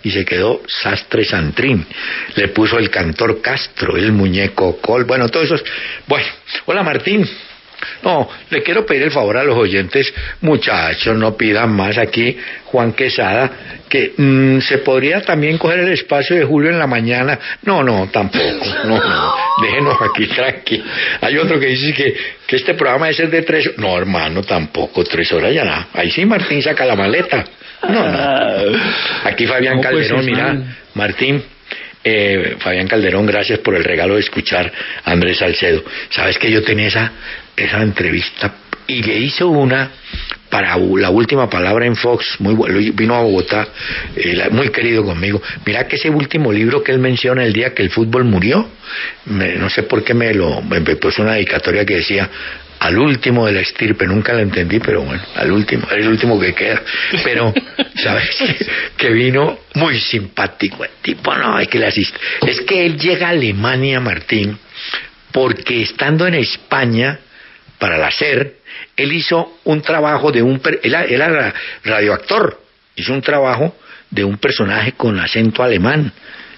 y se quedó Sastre Santrín. Le puso el cantor Castro, el muñeco Col, bueno, todos esos. Bueno, hola Martín. No, le quiero pedir el favor a los oyentes, muchachos, no pidan más aquí, Juan Quesada, que mmm, se podría también coger el espacio de Julio en la mañana. No, no, tampoco, no, no, déjenos aquí tranqui. Hay otro que dice que, que este programa debe ser de tres, no hermano, tampoco, tres horas ya nada. Ahí sí Martín saca la maleta. No, no. Aquí Fabián Calderón, pues, mira, Martín. Eh, Fabián Calderón, gracias por el regalo de escuchar a Andrés Salcedo. Sabes que yo tenía esa, esa entrevista y le hizo una para La Última Palabra en Fox, muy bueno, vino a Bogotá, eh, muy querido conmigo. Mira que ese último libro que él menciona, el día que el fútbol murió, me, no sé por qué me lo me puso una dedicatoria que decía al último de la estirpe, nunca la entendí, pero bueno, al último, es el último que queda. Pero, ¿sabes? Que, que vino muy simpático el tipo, no, es que le asiste. Es que él llega a Alemania, Martín, porque estando en España, para la SER, él hizo un trabajo de un, él era radioactor, hizo un trabajo de un personaje con acento alemán,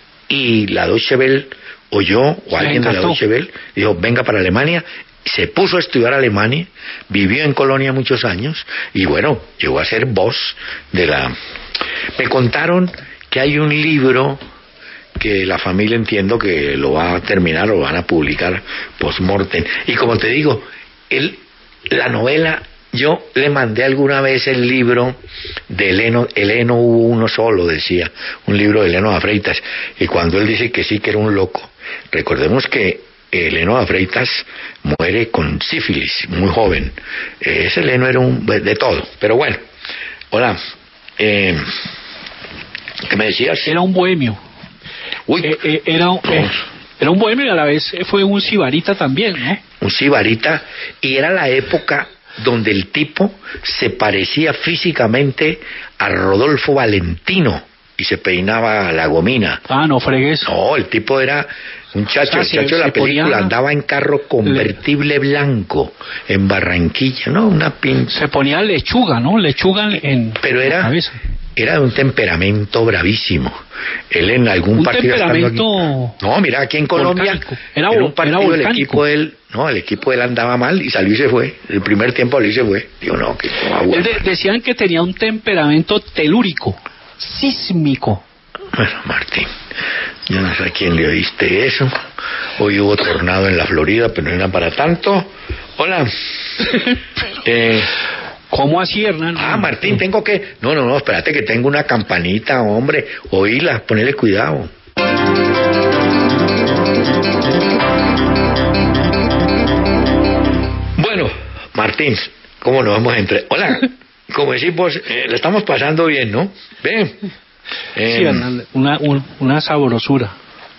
y la Deutsche Welle oyó, o alguien de la Deutsche Welle, dijo, venga para Alemania. Se puso a estudiar Alemania, vivió en Colonia muchos años y bueno, llegó a ser voz de la... Me contaron que hay un libro que la familia, entiendo que lo va a terminar, lo van a publicar post-mortem. Y como te digo, él, la novela, yo le mandé alguna vez el libro de Eleno, Eleno hubo uno solo, decía, un libro de Eleno de Freitas, y cuando él dice que sí, que era un loco, recordemos que Eleno de Freitas muere con sífilis, muy joven. Eh, ese Eleno era un de todo, pero bueno. Hola, eh, ¿qué me decías? Era un bohemio. Uy, eh, eh, era, un, eh, era un bohemio y a la vez fue un sibarita también, ¿no? Un sibarita, y era la época donde el tipo se parecía físicamente a Rodolfo Valentino y se peinaba la gomina. Ah, no fregues. No, el tipo era un chacho, o sea, el chacho se, de la película ponía... andaba en carro convertible le... blanco en Barranquilla, ¿no? Una pin... Se ponía lechuga, ¿no? Lechuga en Pero era, la cabeza. Era de un temperamento bravísimo. Él en algún un partido... temperamento... Aquí, no, mira, aquí en Colombia, era, en un partido el equipo de él, no, el equipo de él andaba mal y salió y se fue. El primer tiempo salió y se fue. Digo, no, que... Él de, decían que tenía un temperamento telúrico, sísmico. Bueno, Martín, yo no sé a quién le oíste eso. Hoy hubo tornado en la Florida, pero no era para tanto. Hola. eh, ¿Cómo así, Hernán? Ah, Martín, tengo que... No, no, no, espérate que tengo una campanita, hombre. Oíla, ponele cuidado. Bueno, Martín, ¿cómo nos vamos entre... Hola, como decimos, eh, le estamos pasando bien, ¿no? Ven. Eh... Sí, Hernán, una, un, una sabrosura.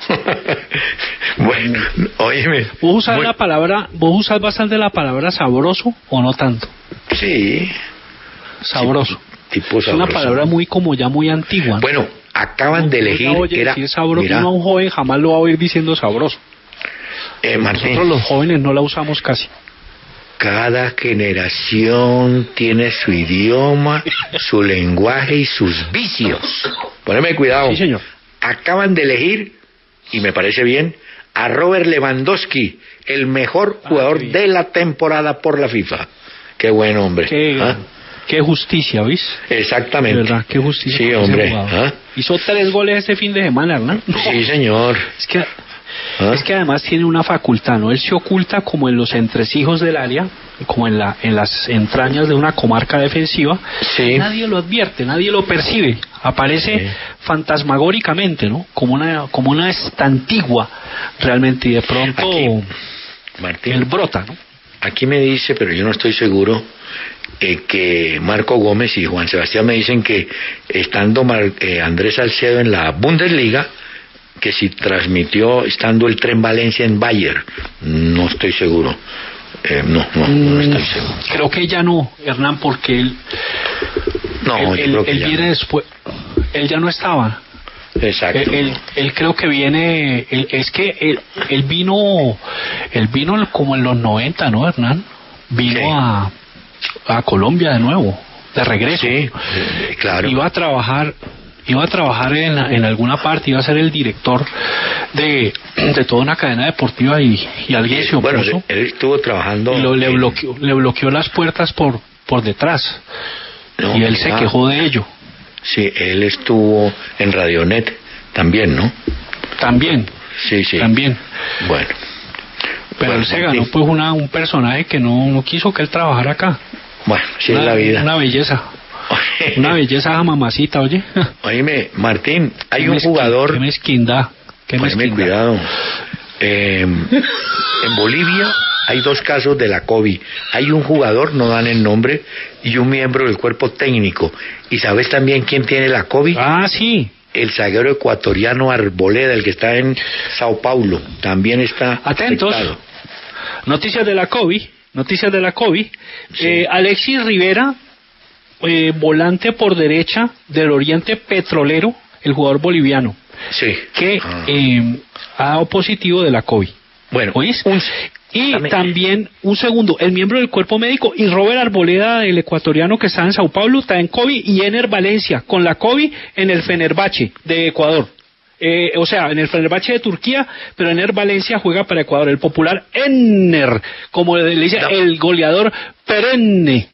Bueno, óyeme. ¿Vos usas muy... la palabra, vos usas bastante la palabra sabroso o no tanto? Sí. Sabroso. Sí, tipo sabroso. Es una palabra muy como ya muy antigua. Bueno, acaban no, de elegir no que era... decir sabroso, mira, uno a un joven jamás lo va a oír diciendo sabroso. Eh, Martín, nosotros los jóvenes no la usamos casi. Cada generación tiene su idioma, su lenguaje y sus vicios. Poneme cuidado. Sí, señor. Acaban de elegir, y me parece bien, a Robert Lewandowski, el mejor jugador ah, de la temporada por la FIFA. Qué buen hombre. Qué, ¿Ah? qué justicia, ¿ves? Exactamente. De verdad, qué justicia. Sí, hombre. ¿Ah? Hizo tres goles ese fin de semana, Hernán. No. Sí, señor. Es que... ¿Ah? Es que además tiene una facultad, ¿no? Él se oculta como en los entresijos del área, como en la en las entrañas de una comarca defensiva. Sí. Nadie lo advierte, nadie lo percibe. Aparece sí. fantasmagóricamente, ¿no? Como una como una estantigua realmente, y de pronto aquí, Martín, él brota, ¿no? Aquí me dice, pero yo no estoy seguro, eh, que Marco Gómez y Juan Sebastián me dicen que estando Mar, eh, Andrés Salcedo en la Bundesliga, que si transmitió estando el Tren Valencia en Bayer, no estoy seguro. Eh, no, no, no estoy seguro. Creo que ya no, Hernán, porque él, no, él, yo creo que él ya viene no. después, él ya no estaba. Exacto. Él, él, él creo que viene, él, es que él, él vino, él vino como en los noventa, ¿no, Hernán? Vino sí. a, a Colombia de nuevo, de regreso. Sí, claro. Iba a trabajar. iba a trabajar en, en alguna parte, iba a ser el director de, de toda una cadena deportiva y, y alguien se opuso. Bueno, él estuvo trabajando... Y lo, le, en... bloqueó, le bloqueó las puertas por, por detrás. No, y él mira, se quejó de ello. Sí, él estuvo en Radionet también, ¿no? También. Sí, sí. También. Bueno. Pero bueno, él se ganó sí. pues una, un personaje que no, no quiso que él trabajara acá. Bueno, sí una, es la vida. Una belleza. Una belleza mamacita, oye. Oíme, Martín, hay qué un jugador... Qué mezquindad. Qué mezquindad. cuidado. Eh, en Bolivia hay dos casos de la COVID. Hay un jugador, no dan el nombre, y un miembro del cuerpo técnico. ¿Y sabes también quién tiene la COVID? Ah, sí. El zaguero ecuatoriano Arboleda, el que está en Sao Paulo. También está atentos. Afectado. Noticias de la COVID. Noticias de la COVID. Sí. Eh, Alexis Rivera, eh, volante por derecha del Oriente Petrolero, el jugador boliviano. Sí. Que ah. eh, ha dado positivo de la COVID. Bueno, ¿oís? Un, y dame. También, un segundo, el miembro del cuerpo médico y Robert Arboleda, el ecuatoriano que está en Sao Paulo, está en COVID, y Ener Valencia con la COVID en el Fenerbahce de Ecuador. Eh, o sea, en el Fenerbahce de Turquía, pero Ener Valencia juega para Ecuador, el popular Ener, como le dice no. el goleador perenne.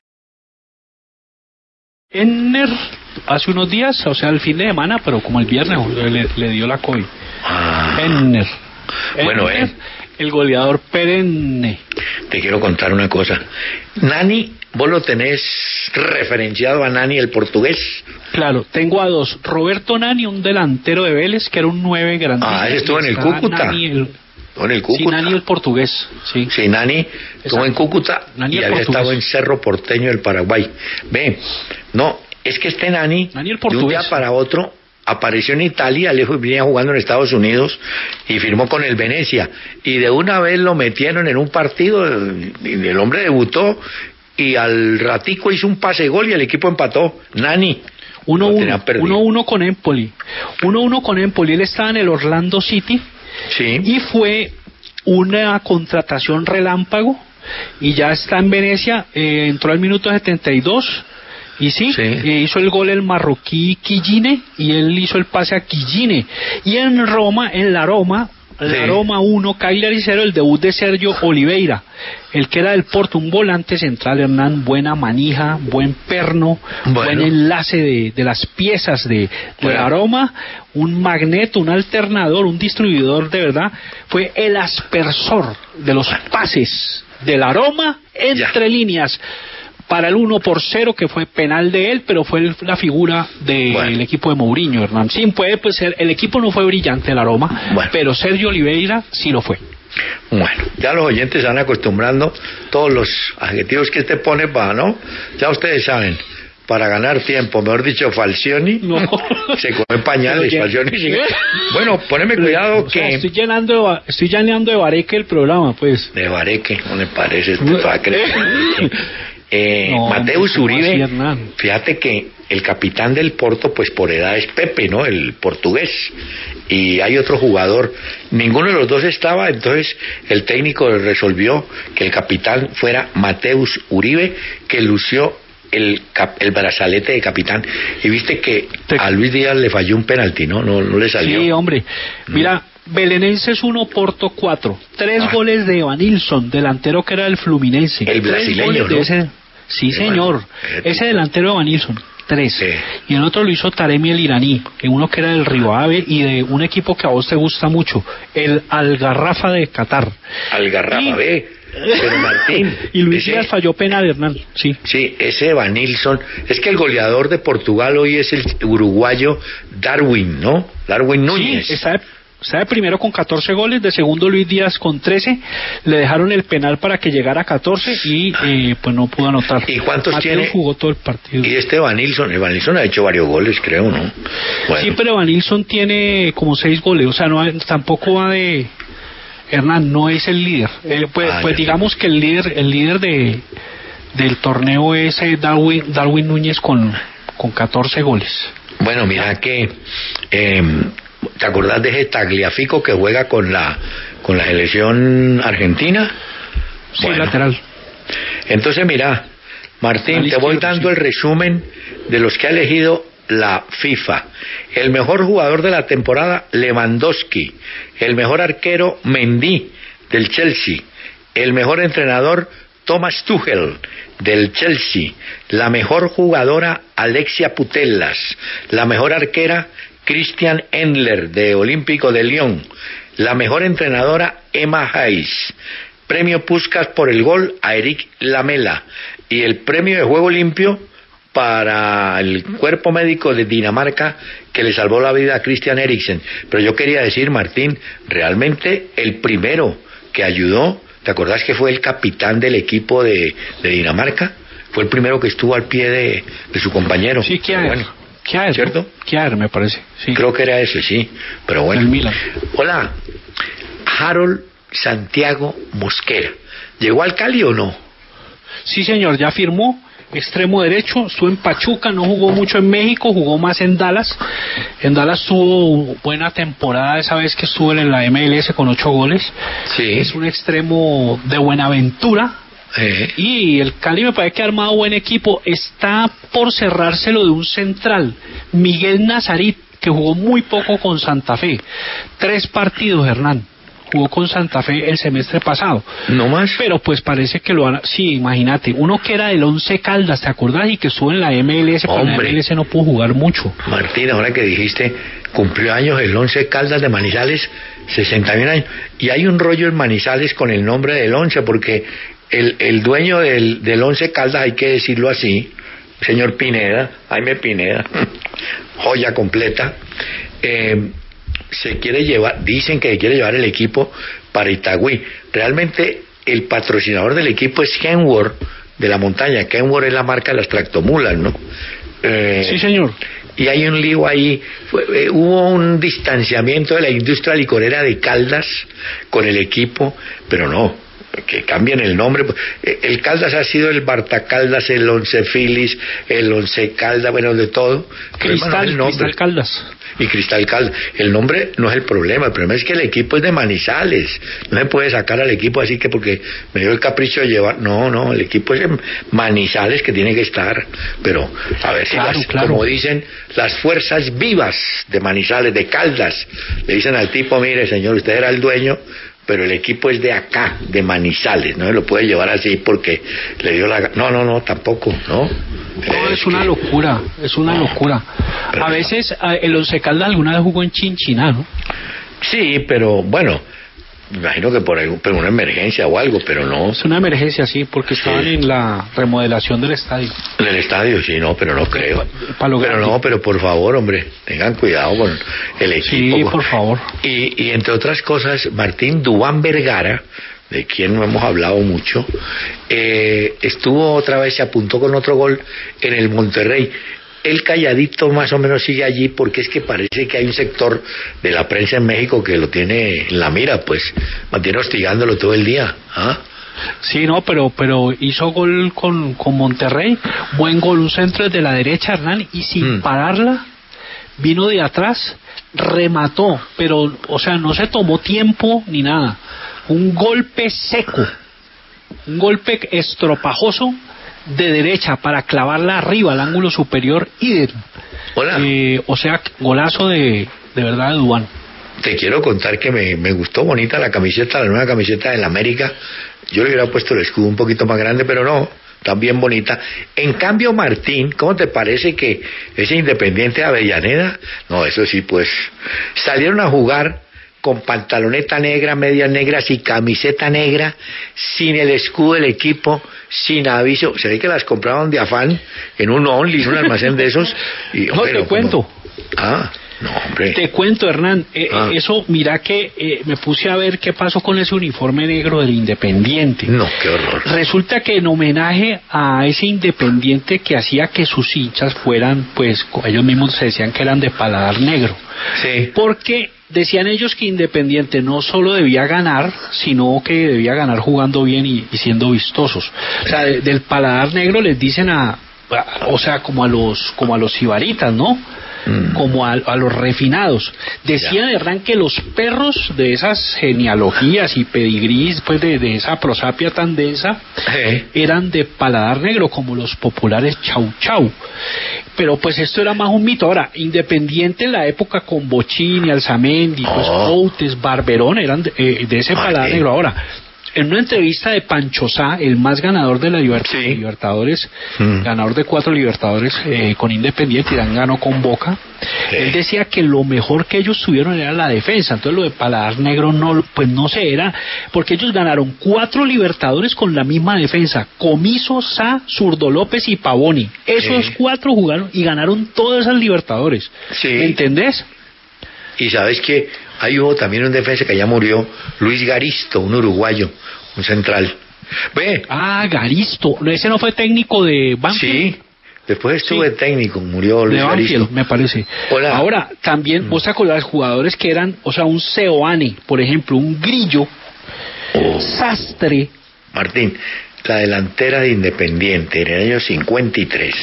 Ener, hace unos días, o sea, el fin de semana, pero como el viernes le, le dio la COVID. Ah. Ener. Bueno, Ener, eh. el goleador perenne. Te quiero contar una cosa. Nani, vos lo tenés referenciado a Nani, el portugués. Claro, tengo a dos. Roberto Nani, un delantero de Vélez, que era un nueve grande. Ah, él estuvo en el Cúcuta. Nani, el... en el Cúcuta. Sí, Nani el portugués. Sí, sí Nani estuvo en Cúcuta Nani y había portugués. Estado en Cerro Porteño del Paraguay. Ve, no, es que este Nani, Nani el de un día para otro, apareció en Italia, lejos venía jugando en Estados Unidos y firmó con el Venecia. Y de una vez lo metieron en un partido, y el hombre debutó y al ratico hizo un pase gol y el equipo empató. Nani. uno uno con Empoli. uno uno con Empoli. Él estaba en el Orlando City. Sí. Y fue una contratación relámpago y ya está en Venecia. Eh, entró al minuto setenta y dos y sí, sí. Eh, hizo el gol el marroquí Quilline y él hizo el pase a Quilline. Y en Roma, en la Roma, sí. la Roma uno, Cagliari cero, el debut de Sergio Oliveira, el que era del Porto, un volante central, Hernán, buena manija, buen perno, bueno. buen enlace de, de las piezas de, de bueno. la Roma, un magneto, un alternador, un distribuidor de verdad, fue el aspersor de los pases de la Roma entre ya. líneas para el uno por cero, que fue penal de él, pero fue el, la figura del bueno. equipo de Mourinho, Hernán. Sí, puede pues, ser, el equipo no fue brillante, la Roma, bueno. pero Sergio Oliveira sí lo fue. Bueno, ya los oyentes se van acostumbrando todos los adjetivos que este pone para, ¿no? Ya ustedes saben, para ganar tiempo, mejor dicho, Falcioni, no. se come pañales, ya, Falcioni sigue. Bueno, poneme cuidado o que... Sea, estoy llenando de, estoy llenando de bareque el programa, pues. De bareque, no me parece, este va a creer. Eh, no, Mateus Uribe, fíjate que el capitán del Porto, pues por edad es Pepe, ¿no? El portugués. Y hay otro jugador, ninguno de los dos estaba, entonces el técnico resolvió que el capitán fuera Mateus Uribe, que lució el, cap, el brazalete de capitán. Y viste que Te... a Luis Díaz le falló un penalti, ¿no? No, no le salió. Sí, hombre. Mira, Belenenses uno, Porto cuatro. Tres ah. goles de Evanilson, delantero que era del Fluminense. El brasileño, ¿no? Ese... Sí, señor. Ese delantero de Evanilson. Tres. Sí. Y el otro lo hizo Taremi, el iraní, que uno que era del Río Ave y de un equipo que a vos te gusta mucho, el Al-Garrafa de Qatar. Al-Garrafa, y... ve. Pero Martín. y Luis ese... Díaz falló penal, Hernán. Sí. Sí, ese Evanilson. Es que el goleador de Portugal hoy es el uruguayo Darwin, ¿no? Darwin Núñez. Sí, está Está de primero con catorce goles, de segundo Luis Díaz con trece, le dejaron el penal para que llegara a catorce y eh, pues no pudo anotar. ¿Y cuántos Mateo tiene? Jugó todo el partido. Y este Evanilson, Evanilson ha hecho varios goles, creo, ¿no? Bueno. Sí, pero Evanilson tiene como seis goles, o sea, no tampoco va de... Hernán, no es el líder. Eh, pues ah, pues digamos que el líder el líder de del torneo es Darwin, Darwin Núñez con, con catorce goles. Bueno, mira que... Eh, ¿te acordás de ese Tagliafico que juega con la con la selección argentina? Sí, bueno, lateral. Entonces, mira, Martín, te voy dando sí. el resumen de los que ha elegido la FIFA. El mejor jugador de la temporada, Lewandowski. El mejor arquero, Mendy, del Chelsea. El mejor entrenador, Thomas Tuchel, del Chelsea. La mejor jugadora, Alexia Putellas. La mejor arquera, Christian Endler, de Olímpico de Lyon. La mejor entrenadora, Emma Hayes. Premio Puskás por el gol a Eric Lamela. Y el premio de juego limpio para el cuerpo médico de Dinamarca, que le salvó la vida a Christian Eriksen. Pero yo quería decir, Martín, realmente el primero que ayudó, ¿te acordás que fue el capitán del equipo de, de Dinamarca? Fue el primero que estuvo al pie de, de su compañero. Sí, Kjaer. Bueno, Kjaer, ¿cierto? Kjaer, me parece. Sí. Creo que era ese, sí. Pero bueno. El Milan. Hola, Harold Santiago Mosquera. ¿Llegó al Cali o no? Sí, señor, ya firmó. Extremo derecho, estuvo en Pachuca, no jugó mucho en México, jugó más en Dallas. En Dallas tuvo buena temporada esa vez que estuvo en la M L S con ocho goles. Sí. Es un extremo de Buenaventura. Eh. Y el Cali me parece que ha armado buen equipo. Está por cerrárselo de un central, Miguel Nazarit, que jugó muy poco con Santa Fe. Tres partidos, Hernán. Jugó con Santa Fe el semestre pasado. ¿No más? Pero pues parece que lo van a... Sí, imagínate, uno que era del Once Caldas, ¿te acordás? Y que estuvo en la M L S, pero en la M L S no pudo jugar mucho. Martín, ahora que dijiste, cumplió años el Once Caldas de Manizales, sesenta y un años. Y hay un rollo en Manizales con el nombre del Once, porque el, el dueño del, del Once Caldas, hay que decirlo así, señor Pineda, Jaime Pineda, joya completa, eh... se quiere llevar, dicen que quiere llevar el equipo para Itagüí. Realmente el patrocinador del equipo es Kenworth de la montaña. Kenworth es la marca de las tractomulas, ¿no? Eh, sí, señor. Y hay un lío ahí. Fue, eh, hubo un distanciamiento de la industria licorera de Caldas con el equipo, pero no, que cambien el nombre. El Caldas ha sido el Barta Caldas, el Once Phillies, el Once Caldas, bueno, de todo. Cristal, el nombre. Cristal Caldas. Y Cristal Caldas. El nombre no es el problema, el problema es que el equipo es de Manizales. No se puede sacar al equipo así que porque me dio el capricho de llevar. No, no, el equipo es de Manizales que tiene que estar. Pero, a ver si, claro, las, claro. como dicen, las fuerzas vivas de Manizales, de Caldas, le dicen al tipo, mire, señor, usted era el dueño, pero el equipo es de acá, de Manizales, no se lo puede llevar así porque le dio la... No, no, no, tampoco, ¿no? No, es, es una que... locura, es una no, locura. A veces el Once Caldas alguna vez jugó en Chinchiná, ¿no? Sí, pero bueno, me imagino que por, algún, por una emergencia o algo, pero no. Es una emergencia, sí, porque estaban sí. en la remodelación del estadio. Del estadio, sí, no, pero no creo. Pero grande. No, pero por favor, hombre, tengan cuidado con el equipo. Sí, por favor. Y, y entre otras cosas, Martín Duván Vergara, de quien no hemos hablado mucho, eh, estuvo otra vez, se apuntó con otro gol en el Monterrey. El calladito más o menos sigue allí porque es que parece que hay un sector de la prensa en México que lo tiene en la mira, pues mantiene hostigándolo todo el día. ¿Ah? Sí, no, pero pero hizo gol con, con Monterrey, buen gol, un centro desde la derecha, Hernán, y sin mm. pararla, vino de atrás, remató, pero, o sea, no se tomó tiempo ni nada. Un golpe seco, un golpe estropajoso de derecha para clavarla arriba al ángulo superior y Hola. Eh, o sea, golazo de, de verdad de Duván. Te quiero contar que me, me gustó bonita la camiseta, la nueva camiseta del América. Yo le hubiera puesto el escudo un poquito más grande, pero no, también bonita. En cambio, Martín, ¿cómo te parece que ese Independiente de Avellaneda? No, eso sí, pues salieron a jugar con pantaloneta negra, medias negras y camiseta negra, sin el escudo del equipo, sin aviso. Se ve que las compraban de afán en un Only, en un almacén de esos. Y, no, pero, te cuento. Como... Ah, no, hombre. Te cuento, Hernán. Eh, ah. Eso, mira que eh, me puse a ver qué pasó con ese uniforme negro del Independiente. No, qué horror. Resulta que en homenaje a ese Independiente que hacía que sus hinchas fueran, pues, ellos mismos se decían que eran de paladar negro. Sí. Porque decían ellos que Independiente no solo debía ganar, sino que debía ganar jugando bien y, y siendo vistosos. O sea, de, del paladar negro les dicen a, a, o sea, como a los como a los ibaritas, ¿no? mm. como a, a los refinados. Decían, Hernán, que los perros de esas genealogías y pedigrís, pues de, de esa prosapia tan densa, eh. eran de paladar negro, como los populares chau chau. Pero pues esto era más un mito. Ahora, Independiente en la época con Bochini, Alzamendi, pues oh. Outes, Barberón, eran de, eh, de ese paladar negro. Ahora, en una entrevista de Pancho Sá, el más ganador de la Liber- sí. Libertadores, mm. ganador de cuatro Libertadores eh, con Independiente, y Dan ganó con Boca, sí. él decía que lo mejor que ellos tuvieron era la defensa. Entonces lo de paladar negro no, pues no sé, era porque ellos ganaron cuatro Libertadores con la misma defensa: Comiso, Sá, Zurdo López y Pavoni. Esos sí. cuatro jugaron y ganaron todas esas Libertadores. Sí. ¿Me entendés? Y sabes que hay hubo también un defensa que ya murió, Luis Garisto, un uruguayo, un central. Ve. Ah, Garisto. ¿Ese no fue técnico de Banfield? Sí. Después estuvo sí. de técnico, murió Luis de Banfield, Garisto, me parece. Hola. Ahora, también, mm. vos te acordás, jugadores que eran, o sea, un Seoane, por ejemplo, un Grillo, oh. Sastre. Martín, la delantera de Independiente en el año cincuenta y tres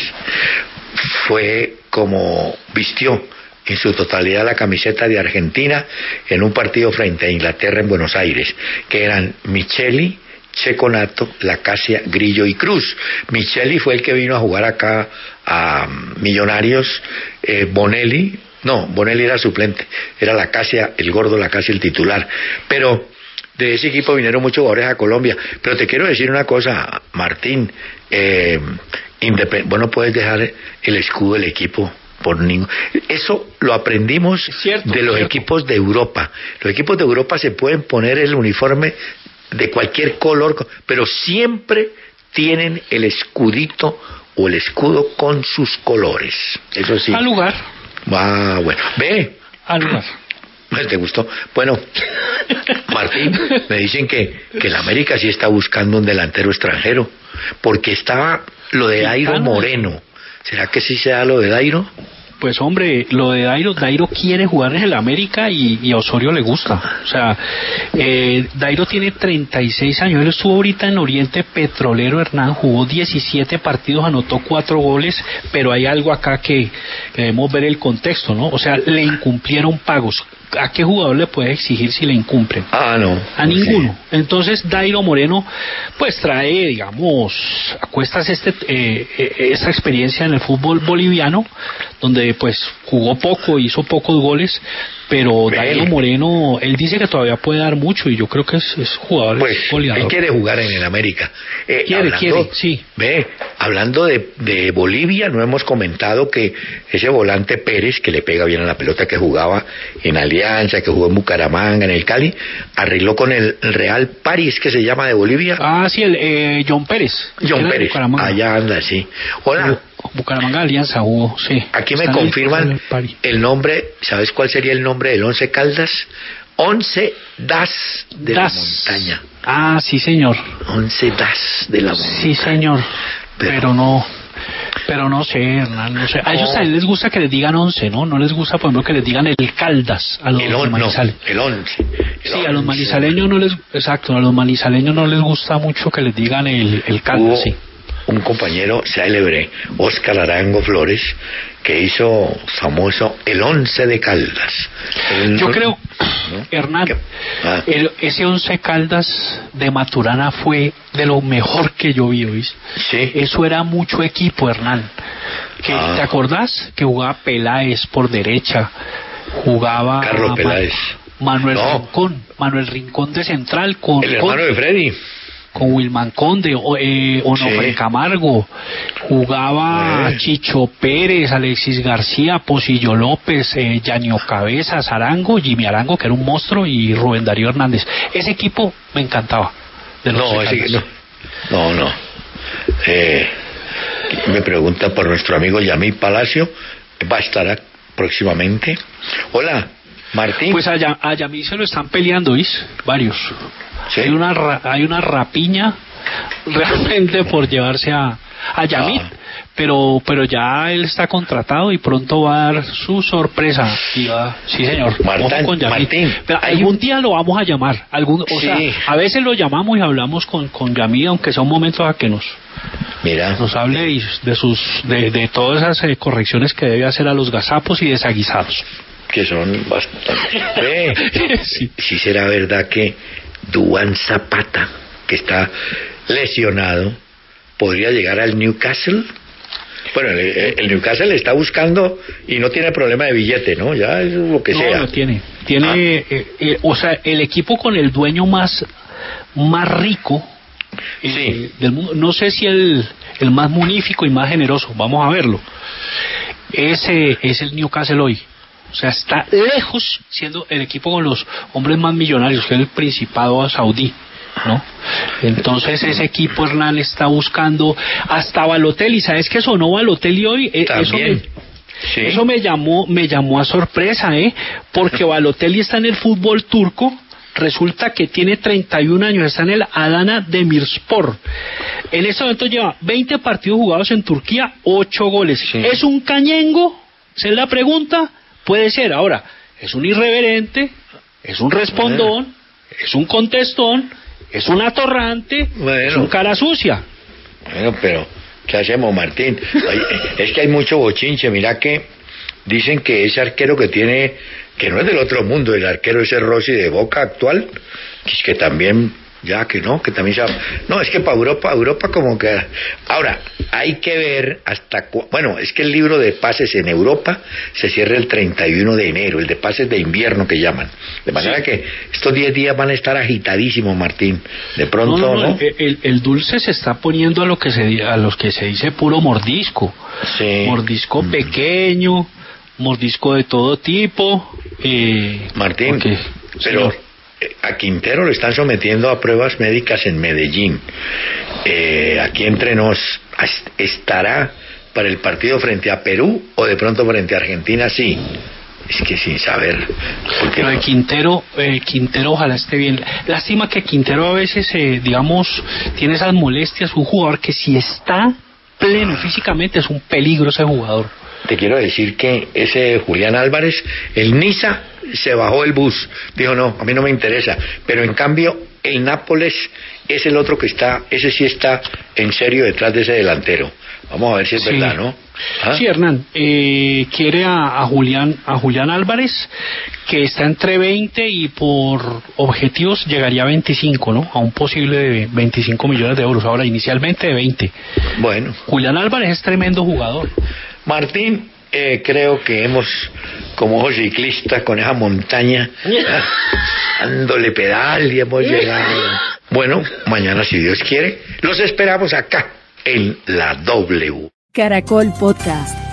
fue como vistió en su totalidad la camiseta de Argentina en un partido frente a Inglaterra en Buenos Aires, que eran Micheli, Checonato, Lacasia, Grillo y Cruz. Micheli fue el que vino a jugar acá a Millonarios, eh, Bonelli, no, Bonelli era suplente, era Lacasia, el gordo Lacasia el titular, pero de ese equipo vinieron muchos jugadores a Colombia. Pero te quiero decir una cosa, Martín, eh, independ- vos no puedes dejar el escudo del equipo por ningún... Eso lo aprendimos cierto, de los cierto. equipos de Europa. Los equipos de Europa se pueden poner el uniforme de cualquier color, pero siempre tienen el escudito o el escudo con sus colores. Eso sí. Al lugar. Ah, bueno. Ve. Al lugar. ¿Te gustó? Bueno, Martín, me dicen que, que el América sí está buscando un delantero extranjero, porque estaba lo de Dairo Moreno. ¿Será que sí se da lo de Dairo? Pues hombre, lo de Dairo, Dairo quiere jugar en el América y, y a Osorio le gusta. O sea, eh, Dairo tiene treinta y seis años, él estuvo ahorita en Oriente Petrolero, Hernán, jugó diecisiete partidos, anotó cuatro goles, pero hay algo acá que, que debemos ver el contexto, ¿no? O sea, le incumplieron pagos. ¿A qué jugador le puede exigir si le incumplen? Ah, no. A ninguno. Sí. Entonces Dairo Moreno pues trae, digamos, a cuestas este, eh, esta experiencia en el fútbol boliviano, donde pues jugó poco, hizo pocos goles, pero Ven. Dairo Moreno, él dice que todavía puede dar mucho y yo creo que es, es jugador pues, goleador. Él quiere jugar en el América. Eh, quiere, hablando, quiere, sí. Ve, hablando de, de Bolivia, no hemos comentado que ese volante Pérez, que le pega bien a la pelota, que jugaba en Alianza, que jugó en Bucaramanga, en el Cali, arregló con el Real París, que se llama, de Bolivia. Ah, sí, el eh, John Pérez. John Pérez, allá anda, sí. Hola. Bucaramanga, Alianza, Hugo, sí. Aquí me confirman el, el nombre, ¿sabes cuál sería el nombre del Once Caldas? Once Das de Das. La Montaña. Ah, sí, señor. Once Das de la Montaña. Sí, señor, pero, pero no... Pero no sé, Hernán, no sé. A ellos también les gusta que les digan once, ¿no? No les gusta, por ejemplo, que les digan el Caldas a los el on, manizales. No, el once. El sí, once. A los manizaleños no les... Exacto, a los manizaleños no les gusta mucho que les digan el, el Caldas, Hubo sí. Un compañero célebre, Óscar Arango Flores, que hizo famoso el once de Caldas. El, Yo creo, ¿no? Hernán, ah. el, ese once Caldas de Maturana fue de lo mejor que yo vi, ¿oís? Sí. Eso era mucho equipo, Hernán. Que, ah. ¿Te acordás? Que jugaba Peláez por derecha, jugaba... Carlos Peláez. Manuel no. Rincón, Manuel Rincón de central con... El hermano con, de Freddy. Con Wilman Conde, eh, Onofre sí. Camargo, jugaba eh. Chicho Pérez, Alexis García, Pocillo López, eh, Yanio Cabezas, Arango, Jimmy Arango, que era un monstruo, y Rubén Darío Hernández. Ese equipo me encantaba. De los no, ese, no, no, no. Eh, me pregunta por nuestro amigo Yamil Palacio, ¿va a estar próximamente? Hola, Martín. Pues a, a Yamil se lo están peleando, ¿viste? Varios. ¿Sí? Hay una hay una rapiña realmente por llevarse a, a Yamit, ah. pero pero ya él está contratado y pronto va a dar su sorpresa. Y va, sí, señor. Martín, con Martín pero algún día lo vamos a llamar. Algún, o sí. sea, a veces lo llamamos y hablamos con, con Yamil, aunque son momentos a que nos, Mira. nos hable y de sus de, de todas esas eh, correcciones que debe hacer a los gazapos y desaguisados. Que son bastante. Sí. Si será verdad que Duván Zapata, que está lesionado, podría llegar al Newcastle. Bueno, el, el Newcastle está buscando y no tiene problema de billete, ¿no? Ya es lo que no, sea. No, tiene. Tiene, ah. eh, eh, o sea, el equipo con el dueño más, más rico eh, sí. del mundo. No sé si el, el más munífico y más generoso. Vamos a verlo. Ese es el Newcastle hoy. O sea, está lejos siendo el equipo con los hombres más millonarios, que es el Principado Saudí, ¿no? Entonces ese equipo, Hernán, está buscando hasta Balotelli. ¿Sabes qué sonó Balotelli hoy? También. Eso me, sí. eso me llamó, me llamó a sorpresa, ¿eh? Porque Balotelli está en el fútbol turco. Resulta que tiene treinta y un años, está en el Adana Demirspor. En este momento lleva veinte partidos jugados en Turquía, ocho goles. Sí. ¿Es un cañengo? Esa es la pregunta. Puede ser. Ahora, es un irreverente, es un respondón, bueno. es un contestón, es un atorrante, bueno. es un cara sucia. Bueno, pero ¿qué hacemos, Martín? Es que hay mucho bochinche. Mira que dicen que ese arquero que tiene, que no es del otro mundo, el arquero ese Rossi de Boca actual, es que también, ya que no, que también se... No, es que para Europa, Europa como que... Ahora, hay que ver hasta... Cu... Bueno, es que el libro de pases en Europa se cierra el treinta y uno de enero, el de pases de invierno que llaman. De manera sí. que estos diez días van a estar agitadísimos, Martín. De pronto, ¿no? no, no, ¿no? El, el dulce se está poniendo a lo que se a los que se dice puro mordisco. Sí. Mordisco mm. pequeño, mordisco de todo tipo. Eh, Martín, porque, pero... señor, a Quintero lo están sometiendo a pruebas médicas en Medellín. Eh, aquí entre nos, ¿estará para el partido frente a Perú o de pronto frente a Argentina? Sí. Es que sin saber. Pero el Quintero, eh, Quintero ojalá esté bien. Lástima que Quintero a veces, eh, digamos, tiene esas molestias. Un jugador que si está pleno físicamente es un peligro ese jugador. Te quiero decir que ese Julián Álvarez, el Niza, se bajó el bus, dijo no, a mí no me interesa, pero en cambio el Nápoles es el otro que está, ese sí está en serio detrás de ese delantero. Vamos a ver si es sí. verdad, ¿no? ¿Ah? Sí, Hernán, eh, quiere a, a Julián a Julián Álvarez, que está entre veinte y por objetivos llegaría a veinticinco, ¿no? A un posible de veinticinco millones de euros, ahora inicialmente de veinte. Bueno. Julián Álvarez es tremendo jugador. Martín, eh, creo que hemos, como ciclistas con esa montaña, dándole pedal y hemos llegado. Bueno, mañana, si Dios quiere, los esperamos acá en la W. Caracol Podcast.